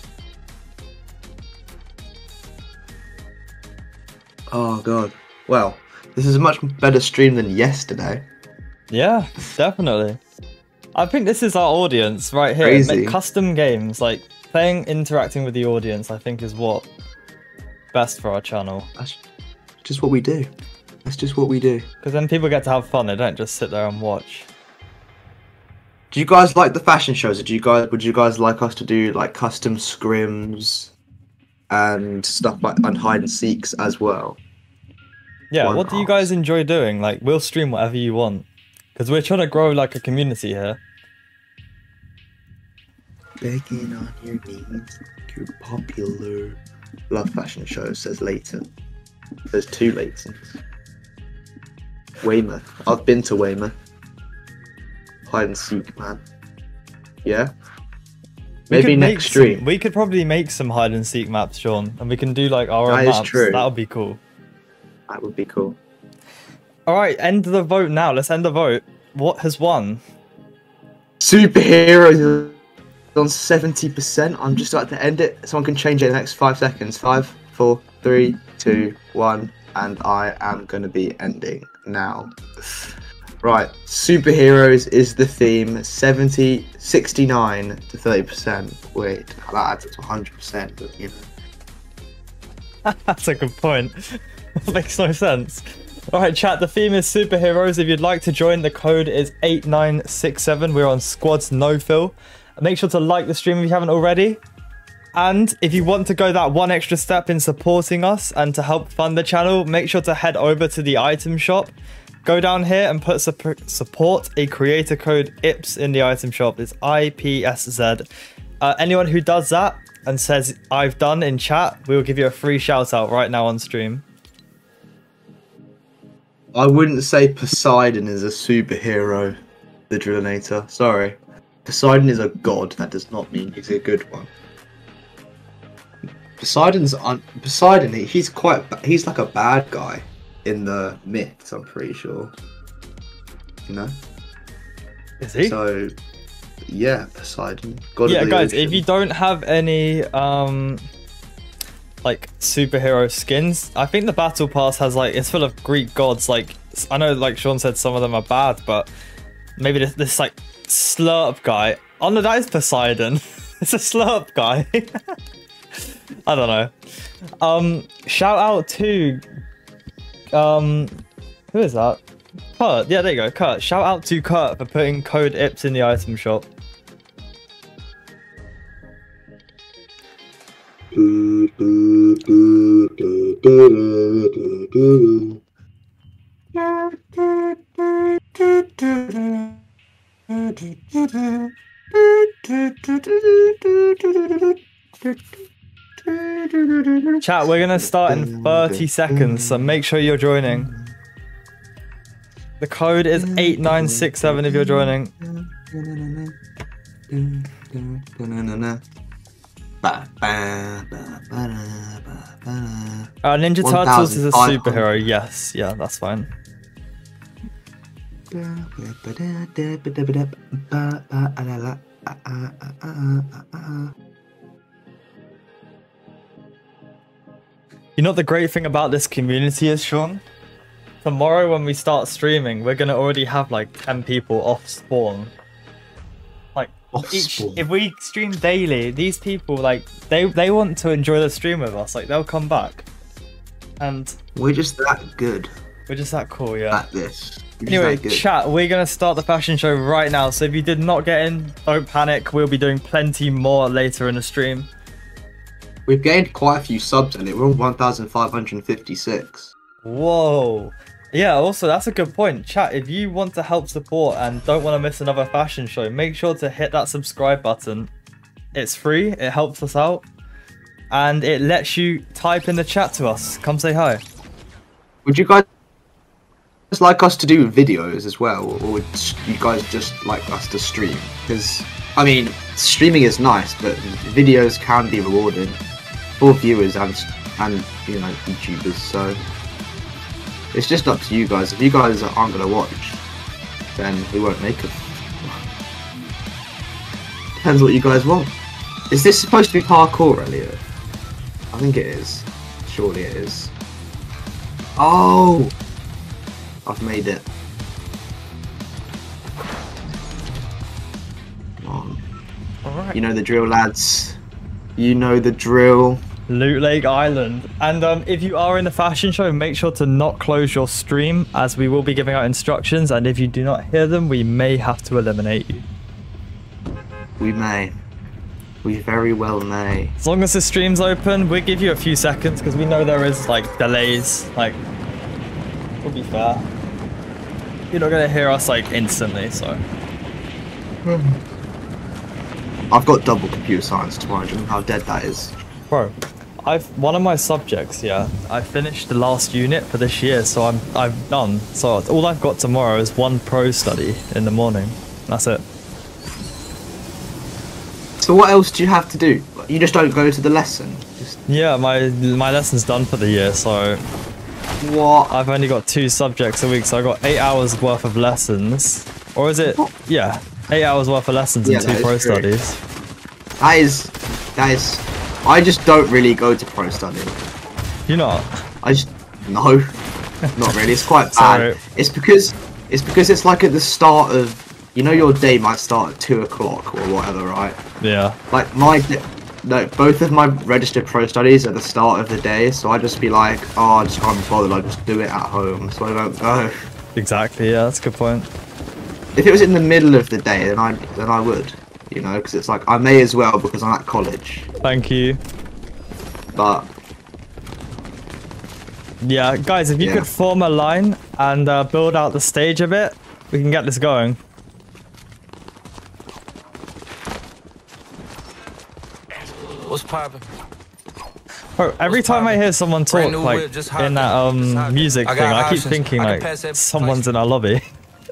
Oh god. Well, this is a much better stream than yesterday. Yeah, definitely. I think this is our audience right here. Crazy. Make custom games, like playing, interacting with the audience, I think is what best for our channel. That's just what we do. That's just what we do. Because then people get to have fun, they don't just sit there and watch. Do you guys like the fashion shows? Or do you guys would you guys like us to do like custom scrims and stuff like and hide and seeks as well? Yeah, One what do you pass. guys enjoy doing? Like, we'll stream whatever you want. Because we're trying to grow like a community here. Begging on your knees, you're popular. Love fashion shows, says Leighton. There's two Leightons. Weymouth. I've been to Weymouth. Hide and seek, man. Yeah? We Maybe could make next stream. Some, we could probably make some hide and seek maps, Sean. And we can do like our own That is maps. true. That would be cool. That would be cool. Alright, end the vote now. Let's end the vote. What has won? Superheroes is on seventy percent. I'm just about to end it. Someone can change it in the next five seconds. Five, four, three, two, one. And I am going to be ending now. Right, superheroes is the theme. seventy, sixty-nine to thirty percent. Wait, that adds up to one hundred percent, but you know. That's a good point. That makes no sense. Alright, chat, the theme is superheroes. If you'd like to join, the code is eight nine six seven. We're on Squads No Fill. Make sure to like the stream if you haven't already. And if you want to go that one extra step in supporting us and to help fund the channel, make sure to head over to the item shop. Go down here and put sup- support a creator code I P S in the item shop. It's I P S Z. Uh, anyone who does that and says I've done in chat, we'll give you a free shout out right now on stream. I wouldn't say Poseidon is a superhero, the Drillinator. Sorry. Poseidon is a god. That does not mean he's a good one. Poseidon's un- Poseidon. He, he's quite. ba- He's like a bad guy in the myths. I'm pretty sure. You know. Is he? So, yeah, Poseidon. God Yeah, of the guys, ocean. if you don't have any um like superhero skins, I think the battle pass has like it's full of Greek gods. Like I know, like Sean said, some of them are bad, but maybe this, this like slurp guy. Oh no, that is Poseidon. It's a slurp guy. I don't know. Um, shout out to um, who is that? Kurt. Yeah, there you go, Kurt. Shout out to Kurt for putting code I P S in the item shop. Chat, we're gonna start in thirty seconds, so make sure you're joining. The code is eight nine six seven if you're joining. Uh, Ninja Turtles is a superhero, yes, yeah, that's fine. You know what the great thing about this community is, Sean? Tomorrow when we start streaming, we're gonna already have like ten people off spawn. Like Off each, spawn. if we stream daily, these people like they they want to enjoy the stream with us. Like they'll come back, and We're just that good we're just that cool, yeah. at this. We're just Anyway, that good. chat, we're gonna start the fashion show right now. So if you did not get in, don't panic. We'll be doing plenty more later in the stream. We've gained quite a few subs in it. We're on one thousand five hundred fifty-six. Whoa. Yeah, also, that's a good point. Chat, if you want to help support and don't want to miss another fashion show, make sure to hit that subscribe button. It's free, it helps us out, and it lets you type in the chat to us. Come say hi. Would you guys like us to do videos as well, or would you guys just like us to stream? Because, I mean, streaming is nice, but videos can be rewarding for viewers and, and you know, YouTubers, so... It's just up to you guys. If you guys aren't going to watch, then we won't make it. Depends what you guys want. Is this supposed to be parkour, Elliot? I think it is. Surely it is. Oh! I've made it. Come on. Alright. You know the drill, lads. You know the drill. Loot Lake Island. And um, if you are in the fashion show, make sure to not close your stream, as we will be giving out instructions, and if you do not hear them, we may have to eliminate you. We may. We very well may. As long as the stream's open, we'll give you a few seconds, because we know there is, like, delays. Like, we'll be fair. You're not going to hear us, like, instantly, so... I've got double computer science tomorrow. Do you know how dead that is? Bro, I've one of my subjects, yeah. I finished the last unit for this year, so I'm I'm done. So all I've got tomorrow is one pro study in the morning. That's it. So what else do you have to do? You just don't go to the lesson? Just Yeah, my my lesson's done for the year, so what? I've only got two subjects a week, so I got eight hours worth of lessons. Or is it? Yeah, eight hours worth of lessons Yeah, and that two is pro true. studies. That is, that is. I just don't really go to pro study. You not? I just no, not really. It's quite Sorry. bad. It's because it's because it's like at the start of, you know, your day might start at two o'clock or whatever, right? Yeah. Like my, d- no, both of my registered pro studies at the start of the day, so I just be like, oh, I just can't be bothered. I just do it at home, so I don't go. Exactly. Yeah, that's a good point. If it was in the middle of the day, then I then I would, you know, because it's like I may as well because I'm at college. Thank you. But Yeah, guys, if you Yeah. could form a line and uh, build out the stage a bit, we can get this going. What's poppin'? Bro, every What's time I poppin'? hear someone talk Brand new like whip, just hopped in that in, just um hopped in. music I thing, got I keep options. thinking I can like pass that someone's place. in our lobby.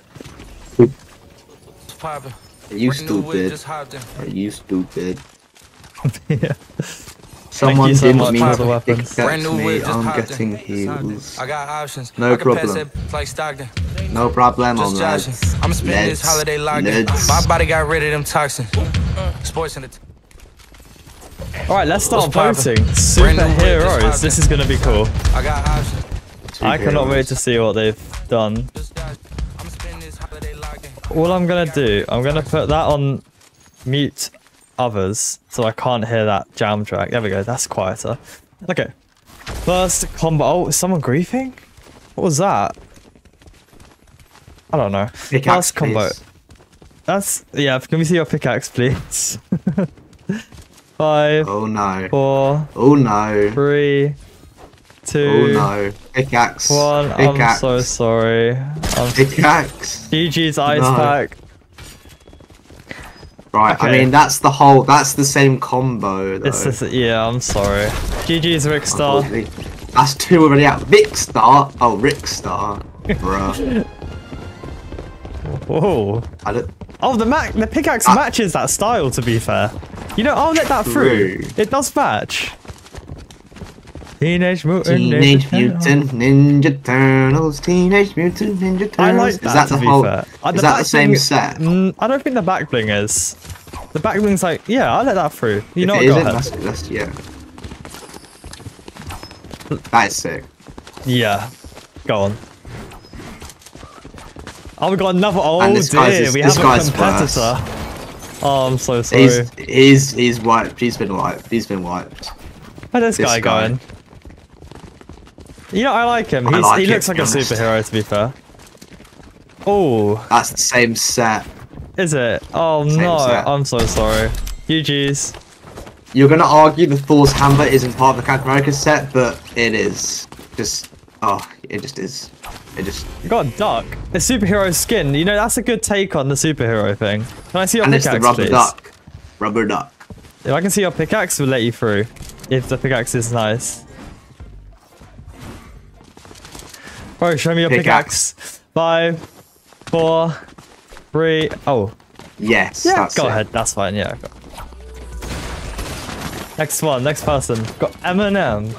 What's poppin'? you Brand new whip, stupid. just hopped in. Are you stupid? Yeah. Someone you so didn't much mean for the to weapons. kick Brand new me. whip, just I'm hopped getting in. Just hopped in. heels. I got options. No I can pass problem. that like Stockton. No problem, Just joshing. lads. I'm spending this Let's- holiday locked in. let's- My body got rid of them toxins. Sports in the. T- Alright, let's start What's poppin'? voting. Brand new whip, just Superheroes. hopped This in. is gonna be cool. I got options. I cannot wait to see what they've done. Just joshing. I'm spending this holiday locked in. All I'm gonna do, I'm gonna put that on mute others, so I can't hear that jam track. There we go, that's quieter. Okay. First combo. Oh, is someone griefing? What was that? I don't know. Pickaxe, First combo. please. That's, yeah, can we see your pickaxe, please? Five, Oh no. four, Oh no. three, Oh two, no. Pickaxe. one. I'm Pickaxe. so sorry. I'm Pickaxe. G G's ice No. pack. Right, I Okay. mean, that's the whole, that's the same combo, though. This is, yeah, I'm sorry. G G's Rickstar. Unfortunately. That's two already out. Vic Star. Oh, Rick Star. Bruh. Whoa. I don't, Oh, the Mac, the pickaxe Ah. matches that style, to be fair. You know, I'll let that through. True. It does match. Teenage Mutant Teenage Ninja Turtles. Mutant Ninja Turtles. Teenage Mutant Ninja Turtles. I like that, Is that to the be whole? fair. Uh, Is that back the same bling- set? Mm, I don't think the back bling is. The back bling's like, yeah, I'll let that through. You know if what, it go isn't, ahead. that's, that's yeah. That is sick. Yeah. Go on. Oh, we got another. Oh And this guy's- dear, this- we this have a guy's competitor. Oh, I'm so sorry. He's he's he's wiped. He's been wiped. He's been wiped. Where's this, this guy, guy. going? You know, I like him. I He's, like he him, looks to like a be honest. superhero, to be fair. Oh, That's the same set. is it? Oh Same no, set. I'm so sorry. G G's. You're gonna argue the Thor's hammer isn't part of the Captain America set, but it is. Just oh, it just is. It just You got a duck. A superhero skin. You know, that's a good take on the superhero thing. Can I see your and it's pickaxe, the rubber please? duck. Rubber duck. If I can see your pickaxe, we'll let you through. If the pickaxe is nice. Bro, show me your pickaxe. Pickaxe. Five, four, three. Oh, Yes. yeah. that's Go it. ahead. That's fine. Yeah. Go. Next one. Next person. Got Eminem.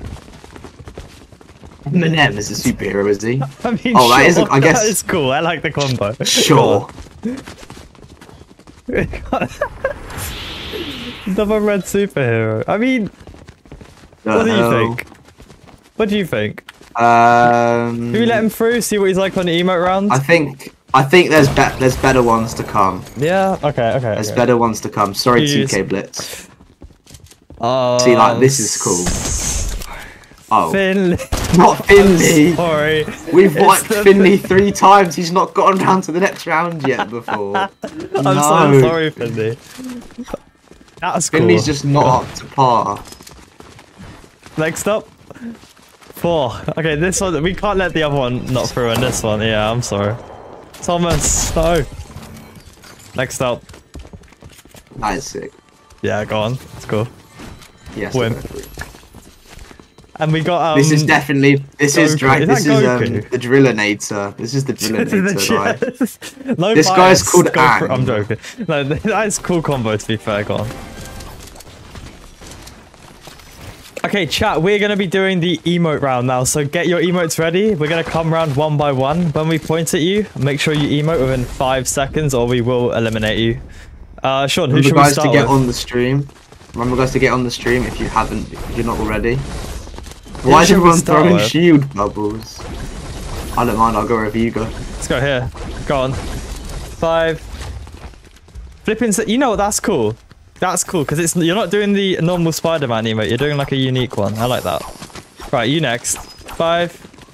Eminem is a superhero, is he? I mean, Oh, that sure, isn't- I guess- that is cool. I like the combo. Sure. Double red superhero. I mean, what do you think? What do you think? Um, Do we let him through? See what he's like on the emote round? I think I think there's be there's better ones to come. Yeah. Okay. Okay. There's okay. better ones to come. Sorry, Jeez. two K Blitz. Uh, See, like this is cool. Oh, Finley. not Finley. Sorry. We've It's wiped the- Finley three times. He's not gotten down to the next round yet before. I'm no. so sorry, Finley. That's cool. Finley's just not up to par. Next up. Four. Okay, this one, we can't let the other one not through in this one. Yeah, I'm sorry. Thomas, no. Next up. That is sick. Yeah, go on. It's cool. Yes. Win. definitely. And we got um. This is definitely this is Goku. drag. Is This is that um, Goku? the Drillinator. This is the Drillinator. guy. no This bias, guy's called go for it. Ang. I'm joking. No, that is cool combo to be fair. Go on. Okay, chat, we're going to be doing the emote round now, so get your emotes ready. We're going to come round one by one. When we point at you, make sure you emote within five seconds or we will eliminate you. Uh, Sean, who Remember should we guys to start get with? on the stream. Remember guys to get on the stream if you haven't, if you're not already. Why is should we everyone start throwing with? shield bubbles? I don't mind. I'll go wherever you go. Let's go here. Go on. Five. Flipping, s- you know what, that's cool. That's cool, because it's you're not doing the normal Spider-Man emote, you're doing like a unique one. I like that. Right, you next. Five.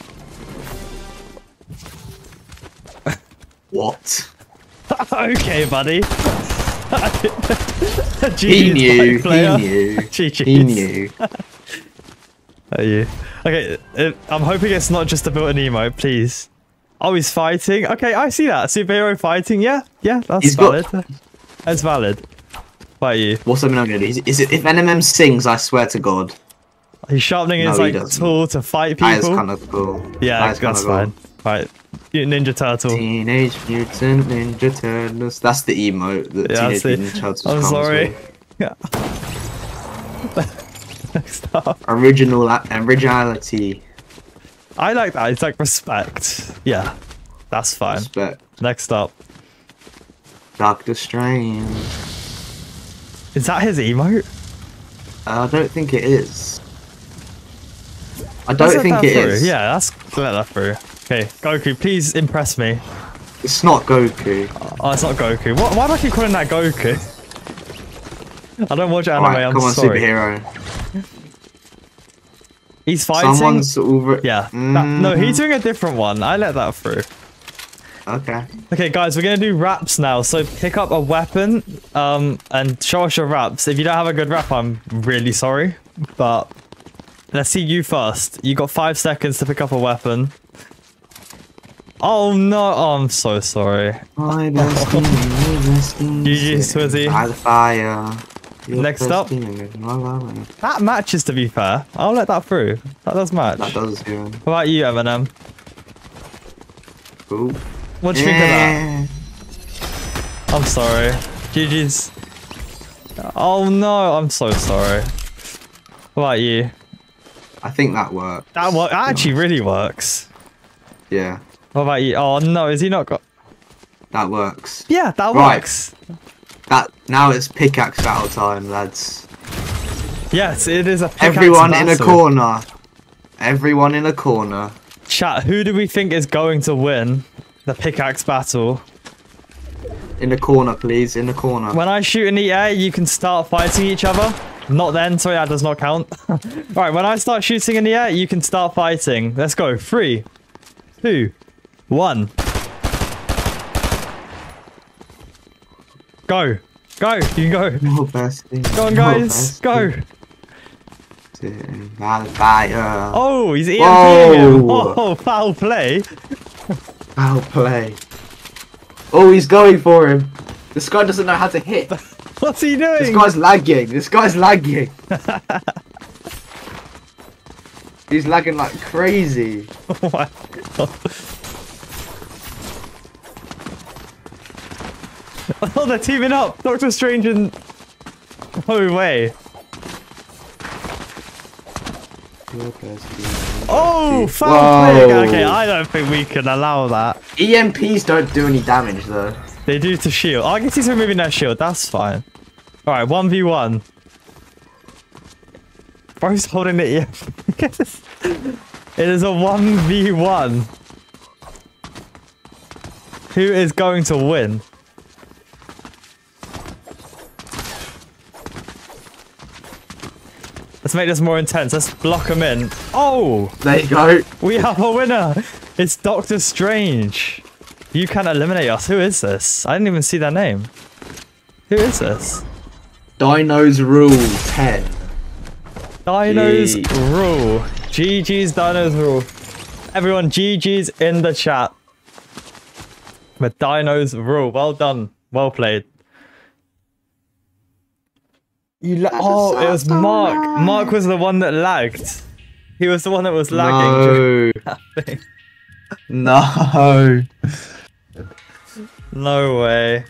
What? Okay, buddy. He knew. He knew. G G's. He knew. Are you? Okay, uh, I'm hoping it's not just a built-in emote, please. Oh, he's fighting. Okay, I see that. Superhero fighting. Yeah, yeah, that's He's got- valid. That's valid. What are you? What's something I'm gonna do? Is, is it if Eminem sings? I swear to God, He's sharpening No, his he like doesn't. tool to fight that is people. kind of cool. Yeah, that is that's kinda fine. Right, Ninja Turtle. Teenage Mutant Ninja Turtles. That's the emote that Yeah, I Teenage see. Mutant Ninja Turtles I'm comes sorry. with. Yeah. Next up. Original originality. I like that. It's like respect. Yeah, that's fine. Respect. Next up. Doctor Strange. Is that his emote? I don't think it is. I Let's don't let think that it through. is. Yeah, that's let that through. Okay, Goku, please impress me. It's not Goku. Oh, it's not Goku. What, why do I keep calling that Goku? I don't watch anime, Alright, I'm come on, sorry. superhero. He's fighting? Someone's over. Yeah. that- no, he's doing a different one. I let that through. Okay. Okay, guys, we're going to do raps now. So pick up a weapon um, and show us your raps. If you don't have a good rap, I'm really sorry. But let's see you first. You got five seconds to pick up a weapon. Oh, no. Oh, I'm so sorry. My destiny, your destiny, G G, set Swizzy. by the fire. Your Next up. destiny, la, la, la. That matches, to be fair. I'll let that through. That does match. That does, yeah. What about you, Eminem? Cool. What do you think of that? Yeah. I'm sorry. G G's. Oh no, I'm so sorry. What about you? I think that worked. That, wo- that actually really works. Yeah, What about you? Oh no, is he not got... that works. Yeah, that Right. works. That now it's pickaxe battle time, lads. Yes, it is a pickaxe Everyone in a battle. corner. Everyone in a corner. Chat, who do we think is going to win the pickaxe battle? In the corner, please. In the corner. When I shoot in the air, you can start fighting each other. Not then, sorry, that does not count. Right, when I start shooting in the air, you can start fighting. Let's go. Three, two, one. Go. Go. You can go. No bestie. Go on, No guys. Go. Fire. Oh, he's EMPing him. Whoa. Oh, foul play. Foul play. Oh, he's going for him. This guy doesn't know how to hit. What's he doing? This guy's lagging. This guy's lagging. He's lagging like crazy. Oh my God. Oh, they're teaming up. Doctor Strange and... No way. Oh, foul play. Whoa. Okay, I don't think we can allow that. E M Ps don't do any damage though. They do to shield. Oh, I guess he's removing their shield. That's fine. Alright, one v one. Bro's holding it. Yeah. It is a one v one. Who is going to win? Let's make this more intense. Let's block him in. Oh! There you go. We have a winner! It's Doctor Strange. You can eliminate us. Who is this? I didn't even see their name. Who is this? Dinos Rule ten. Dinos Gee. rule. G G's Dinos rule. Everyone, G G's in the chat. But Dinos rule. Well done. Well played. You la oh, it was Mark. Mark was the one that lagged. He was the one that was lagging. during that thing. No. No way.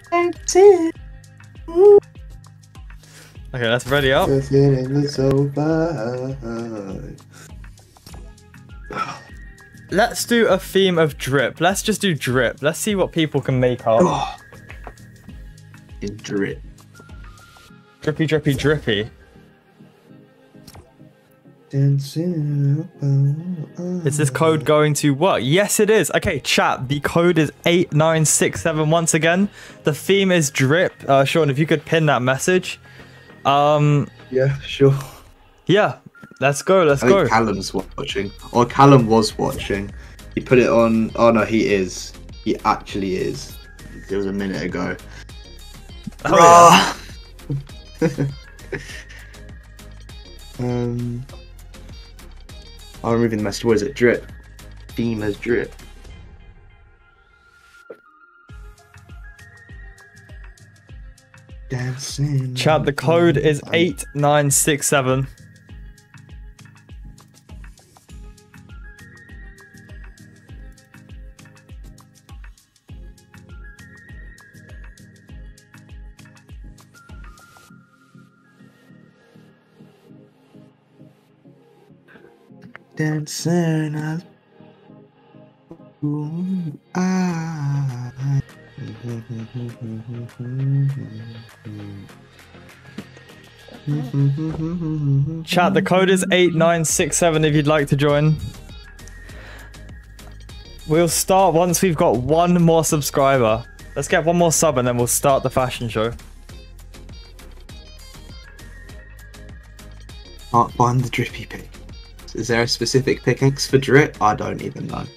Okay, let's ready up. Let's do a theme of drip. Let's just do drip. Let's see what people can make up. In drip. Drippy, drippy, drippy. Is this code going to work? Yes, it is. Okay, chat. The code is eight nine six seven. Once again, the theme is drip. Uh, Sean, if you could pin that message. Um. Yeah, sure. Yeah. Let's go. Let's I go. think Callum's watching. Or Callum was watching. He put it on. Oh no, he is. He actually is. It was a minute ago. Oh, yeah. um. I'm removing the message. What is it? Drip. Theme as drip. Dancing. Chat. The code is eight nine six seven. Dancing as I. Chat, the code is eight nine six seven if you'd like to join. We'll start once we've got one more subscriber. Let's get one more sub and then we'll start the fashion show. Can't find the drippy pick. Is there a specific pickaxe for drip? I don't even know.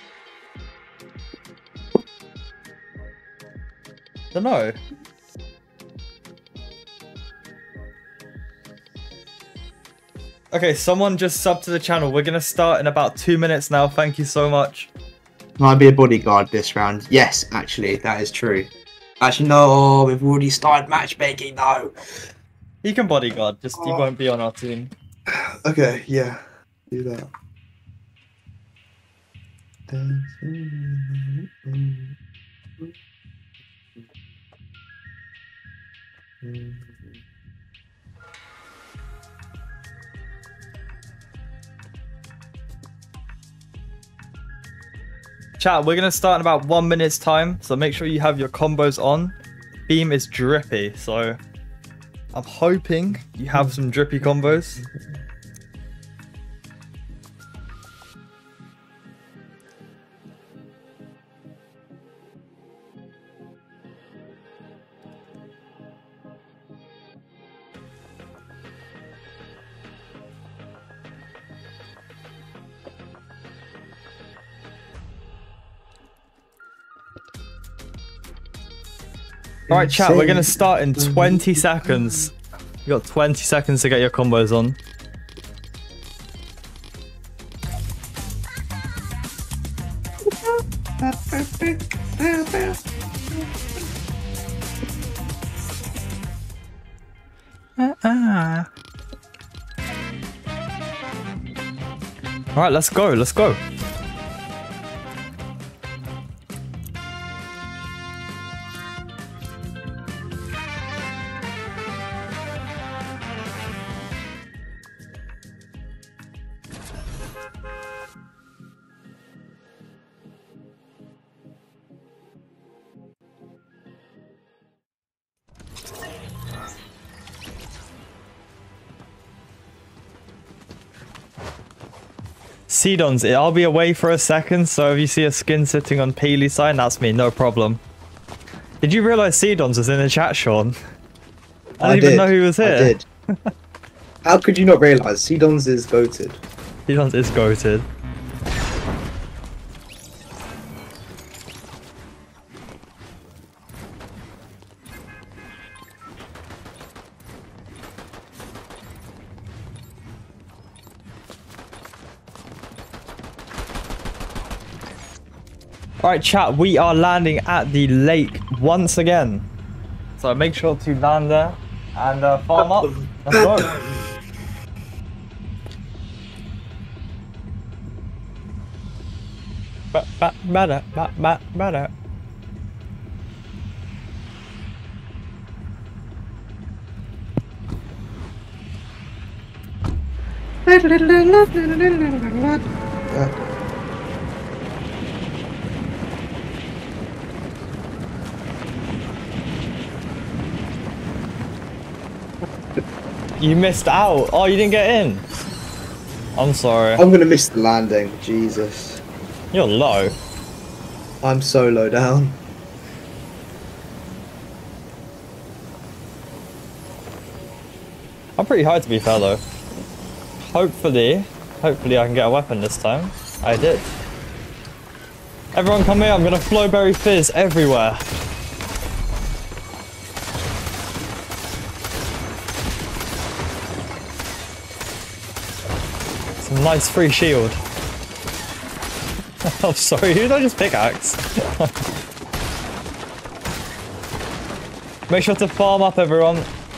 Don't know. Okay, someone just subbed to the channel. We're gonna start in about two minutes now. Thank you so much. Might be a bodyguard this round. Yes, actually, that is true. Actually, no, we've already started matchmaking though. He can bodyguard, just he won't be on our team. Okay, yeah. Do that. Chat, we're gonna start in about one minute's time, so make sure you have your combos on. Beam is drippy, so I'm hoping you have some drippy combos. All right, chat. We're gonna start in twenty seconds. You got twenty seconds to get your combos on. Uh-uh. All right, let's go. Let's go. Seedons, I'll be away for a second, so if you see a skin sitting on Peely's side, that's me, no problem. Did you realise Seedons was in the chat, Sean? I, I didn't even know he was here. I did. How could you not realise? Seedons is goated. Seedons is goated. Alright chat, we are landing at the lake once again. So make sure to land there and uh, farm up. Let's go. Ba ba ba da ba ba ba da. You missed out. Oh, you didn't get in. I'm sorry. I'm gonna miss the landing. Jesus. You're low. I'm so low down. I'm pretty high to be fair though. Hopefully, hopefully I can get a weapon this time. I did. Everyone come here, I'm gonna Flowberry Fizz everywhere. Some nice free shield. I'm sorry, who did I just pickaxe? Make sure to farm up, everyone.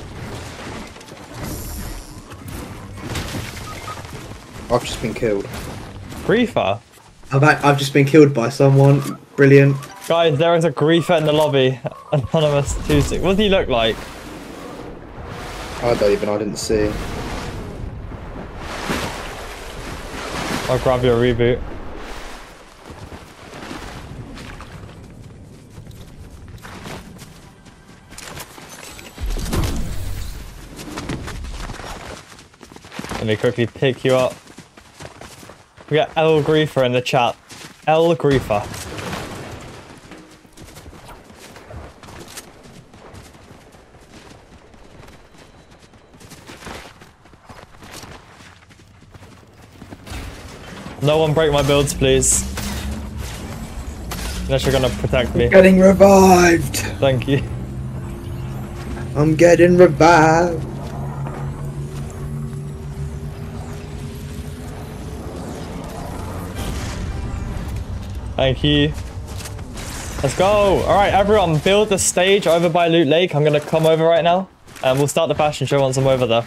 I've just been killed. Griefer? I've, I've just been killed by someone. Brilliant. Guys, there is a Griefer in the lobby. Anonymous two six. What does he look like? I don't even, I didn't see. I'll grab your reboot. Let me quickly pick you up. We got L Griefer in the chat. L Griefer. No one break my builds, please. Unless you're gonna protect me. I'm getting revived. Thank you. I'm getting revived. Thank you. Let's go. All right, everyone, build the stage over by Loot Lake. I'm gonna come over right now, and we'll start the fashion show once I'm over there.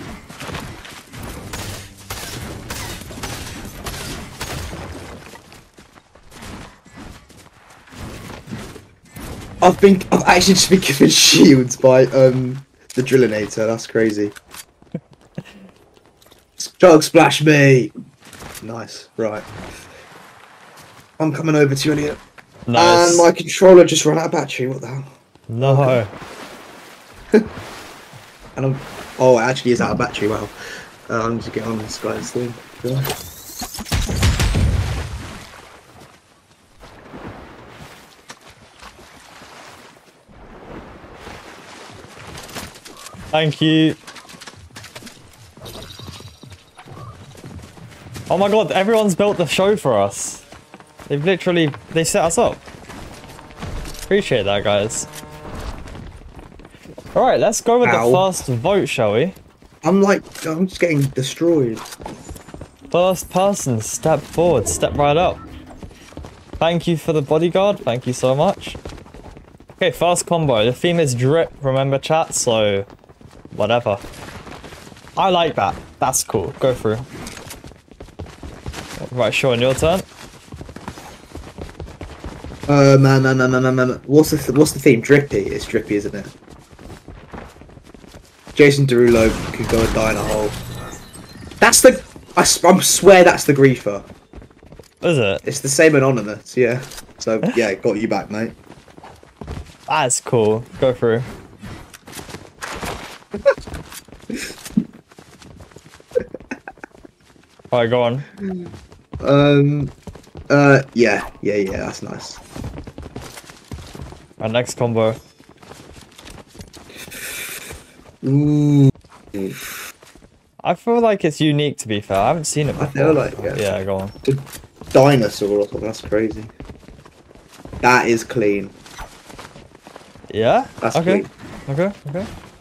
I've been, I've actually just been given shields by um the Drillinator. That's crazy. Jug splash me. Nice. Right. I'm coming over to you, Elliot. Nice. And my controller just ran out of battery. What the hell? No. And I'm. Oh, it actually is out of battery. Wow. Uh, I need to get on this guy's thing. Yeah. Thank you. Oh my god, everyone's built the show for us. They've literally, they set us up. Appreciate that, guys. Alright, let's go with Ow. the first vote, shall we? I'm like, I'm just getting destroyed. First person, step forward, step right up. Thank you for the bodyguard, thank you so much. Okay, first combo. The theme is drip, remember chat, so whatever. I like that. That's cool. Go through. Right, Sean, your turn. Uh, man, man, man, man, man, man. What's the th what's the theme? Drippy. It's drippy, isn't it? Jason Derulo could go and die in a hole. That's the. I, s- I swear that's the griefer. Is it? It's the same anonymous, yeah. So yeah, got you back, mate. That's cool. Go through. Alright, go on. Um. Uh. Yeah. Yeah. Yeah. That's nice. Our next combo. Ooh. I feel like it's unique, to be fair. I haven't seen it before. I feel like it. Yeah, go on. The dinosaur or something. That's crazy. That is clean. Yeah? That's okay. clean. Okay, okay.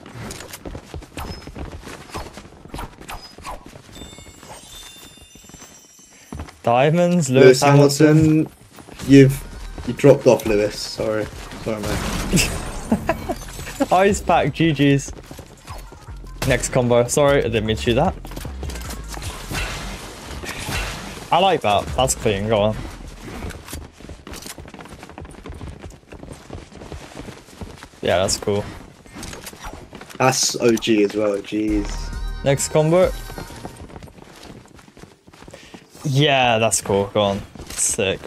Diamonds, Lewis, Lewis Hamilton. Hamilton. You've you dropped off, Lewis. Sorry. Sorry, mate. Ice pack, G G's. Next combo. Sorry, I didn't mean to do that. I like that. That's clean. Go on. Yeah, that's cool. That's O G as well. Jeez. Next combo. Yeah, that's cool. Go on. Sick.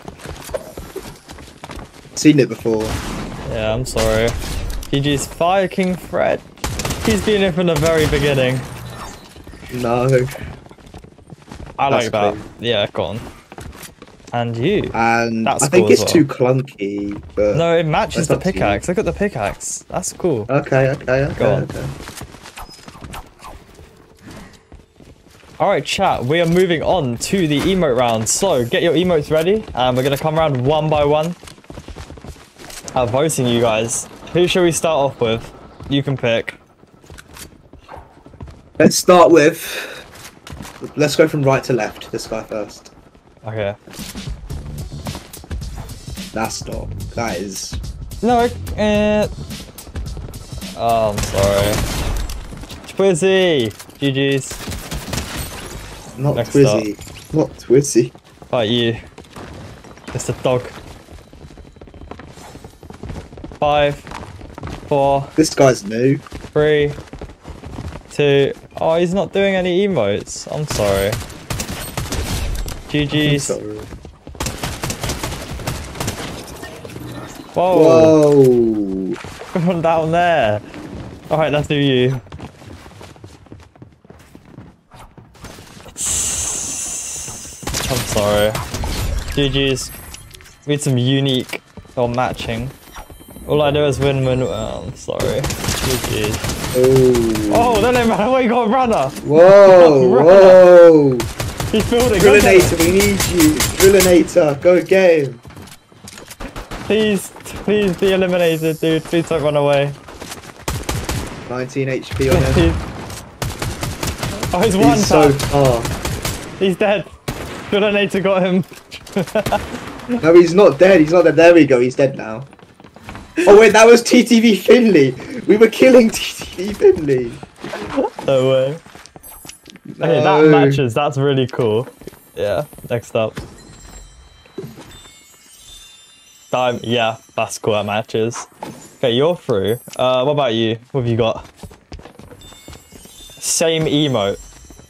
Seen it before. Yeah, I'm sorry. G G's Fire King Fred. He's been here from the very beginning. No. I That's like that. clean. Yeah, go on. And you. And That's I think cool as it's well. too clunky, but No, it matches That's the up to you. pickaxe. Look at the pickaxe. That's cool. okay, okay, okay, Go on. okay. Alright, chat. We are moving on to the emote round. So, get your emotes ready. And we're going to come around one by one. Uh, voting you guys. Who shall we start off with? You can pick. Let's start with. Let's go from right to left. This guy first. Okay. That's not. That is. No, uh... Oh, I'm sorry. Twizzy! G G's. Not Next Twizzy. Not Twizzy. About you. It's a dog. Five. Four. This guy's new. Three. Two. Oh, he's not doing any emotes. I'm sorry. G G's. Sorry. Whoa. Whoa. From down there. Alright, let's do you. I'm sorry. G G's. We need some unique or matching. All I do is win, win. Oh, I'm sorry. G G's. Oh. Oh, then they ran away, got a runner. Whoa. Runner. Whoa. He's building. Go get him. Drillinator, we need you. Drillinator, go get him. Please, please be eliminated, dude. Please don't run away. nineteen H P on him. He's- oh, he's one He's so tap. far. He's dead. Drillinator got him. No, he's not dead. He's not dead. There we go. He's dead now. Oh wait, that was T T V Finley. We were killing T T V Finley. No way. Okay, that No. matches. That's really cool. Yeah. Next up. Time. Yeah, that's cool. That matches. Okay, you're through. Uh, what about you? What have you got? Same emote.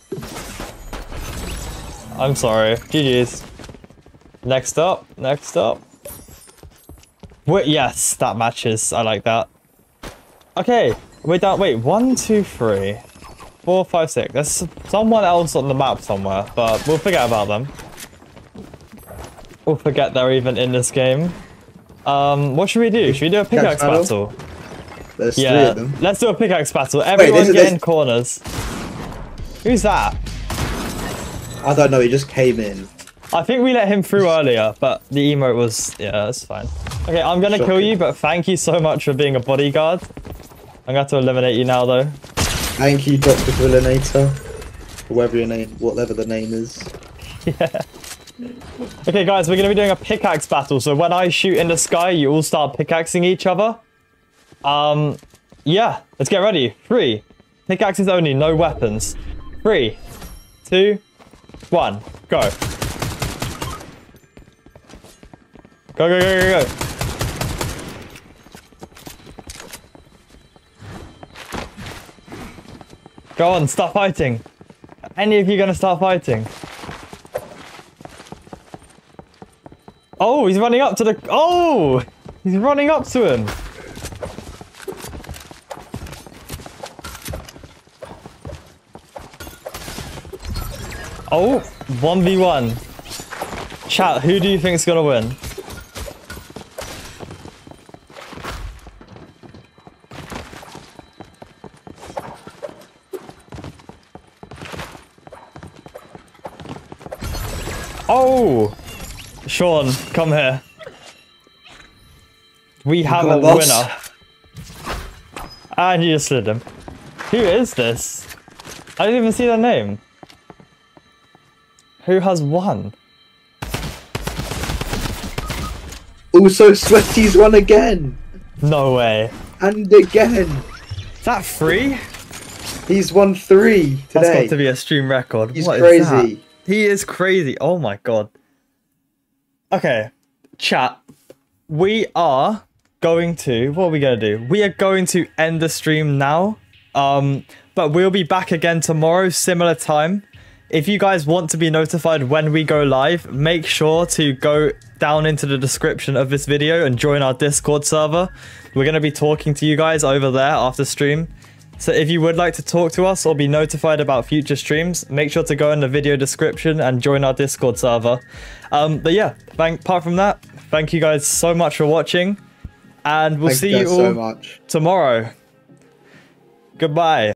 I'm sorry. G G's. Next up. Next up. Wait, yes, that matches. I like that. Okay, we're down. Wait, one, two, three, four, five, six. There's someone else on the map somewhere, but we'll forget about them. We'll forget they're even in this game. Um, what should we do? Should we do a pickaxe battle? battle? There's three Yeah, of them. let's do a pickaxe battle. Everyone there's a- get there's- in corners. Who's that? I don't know. He just came in. I think we let him through earlier, but the emote was... Yeah, that's fine. Okay, I'm gonna kill Shocking. you, but thank you so much for being a bodyguard. I'm going to have to eliminate you now, though. Thank you, Doctor Villainator. Whatever your name, whatever the name is. Yeah. Okay, guys, we're going to be doing a pickaxe battle. So when I shoot in the sky, you all start pickaxing each other. Um, yeah, let's get ready. Three. Pickaxes only, no weapons. Three, two, one, go. Go, go, go, go, go. Go on, start fighting. Are any of you gonna start fighting? Oh, he's running up to the... Oh! He's running up to him. Oh, one v one. Chat, who do you think's gonna win? Oh! Sean, come here. We have a winner. And you just slid him. Who is this? I didn't even see their name. Who has won? Also, Sweaty's won again. No way. And again. Is that free? He's won three today. That's got to be a stream record. He's What is crazy. that? He is crazy. Oh my god. Okay, chat. We are going to... What are we going to do? We are going to end the stream now. Um, but we'll be back again tomorrow, similar time. If you guys want to be notified when we go live, make sure to go down into the description of this video and join our Discord server. We're going to be talking to you guys over there after stream. So if you would like to talk to us or be notified about future streams, make sure to go in the video description and join our Discord server. Um, but yeah, thank, apart from that, thank you guys so much for watching. And we'll Thank see you you guys all so much. tomorrow. Goodbye.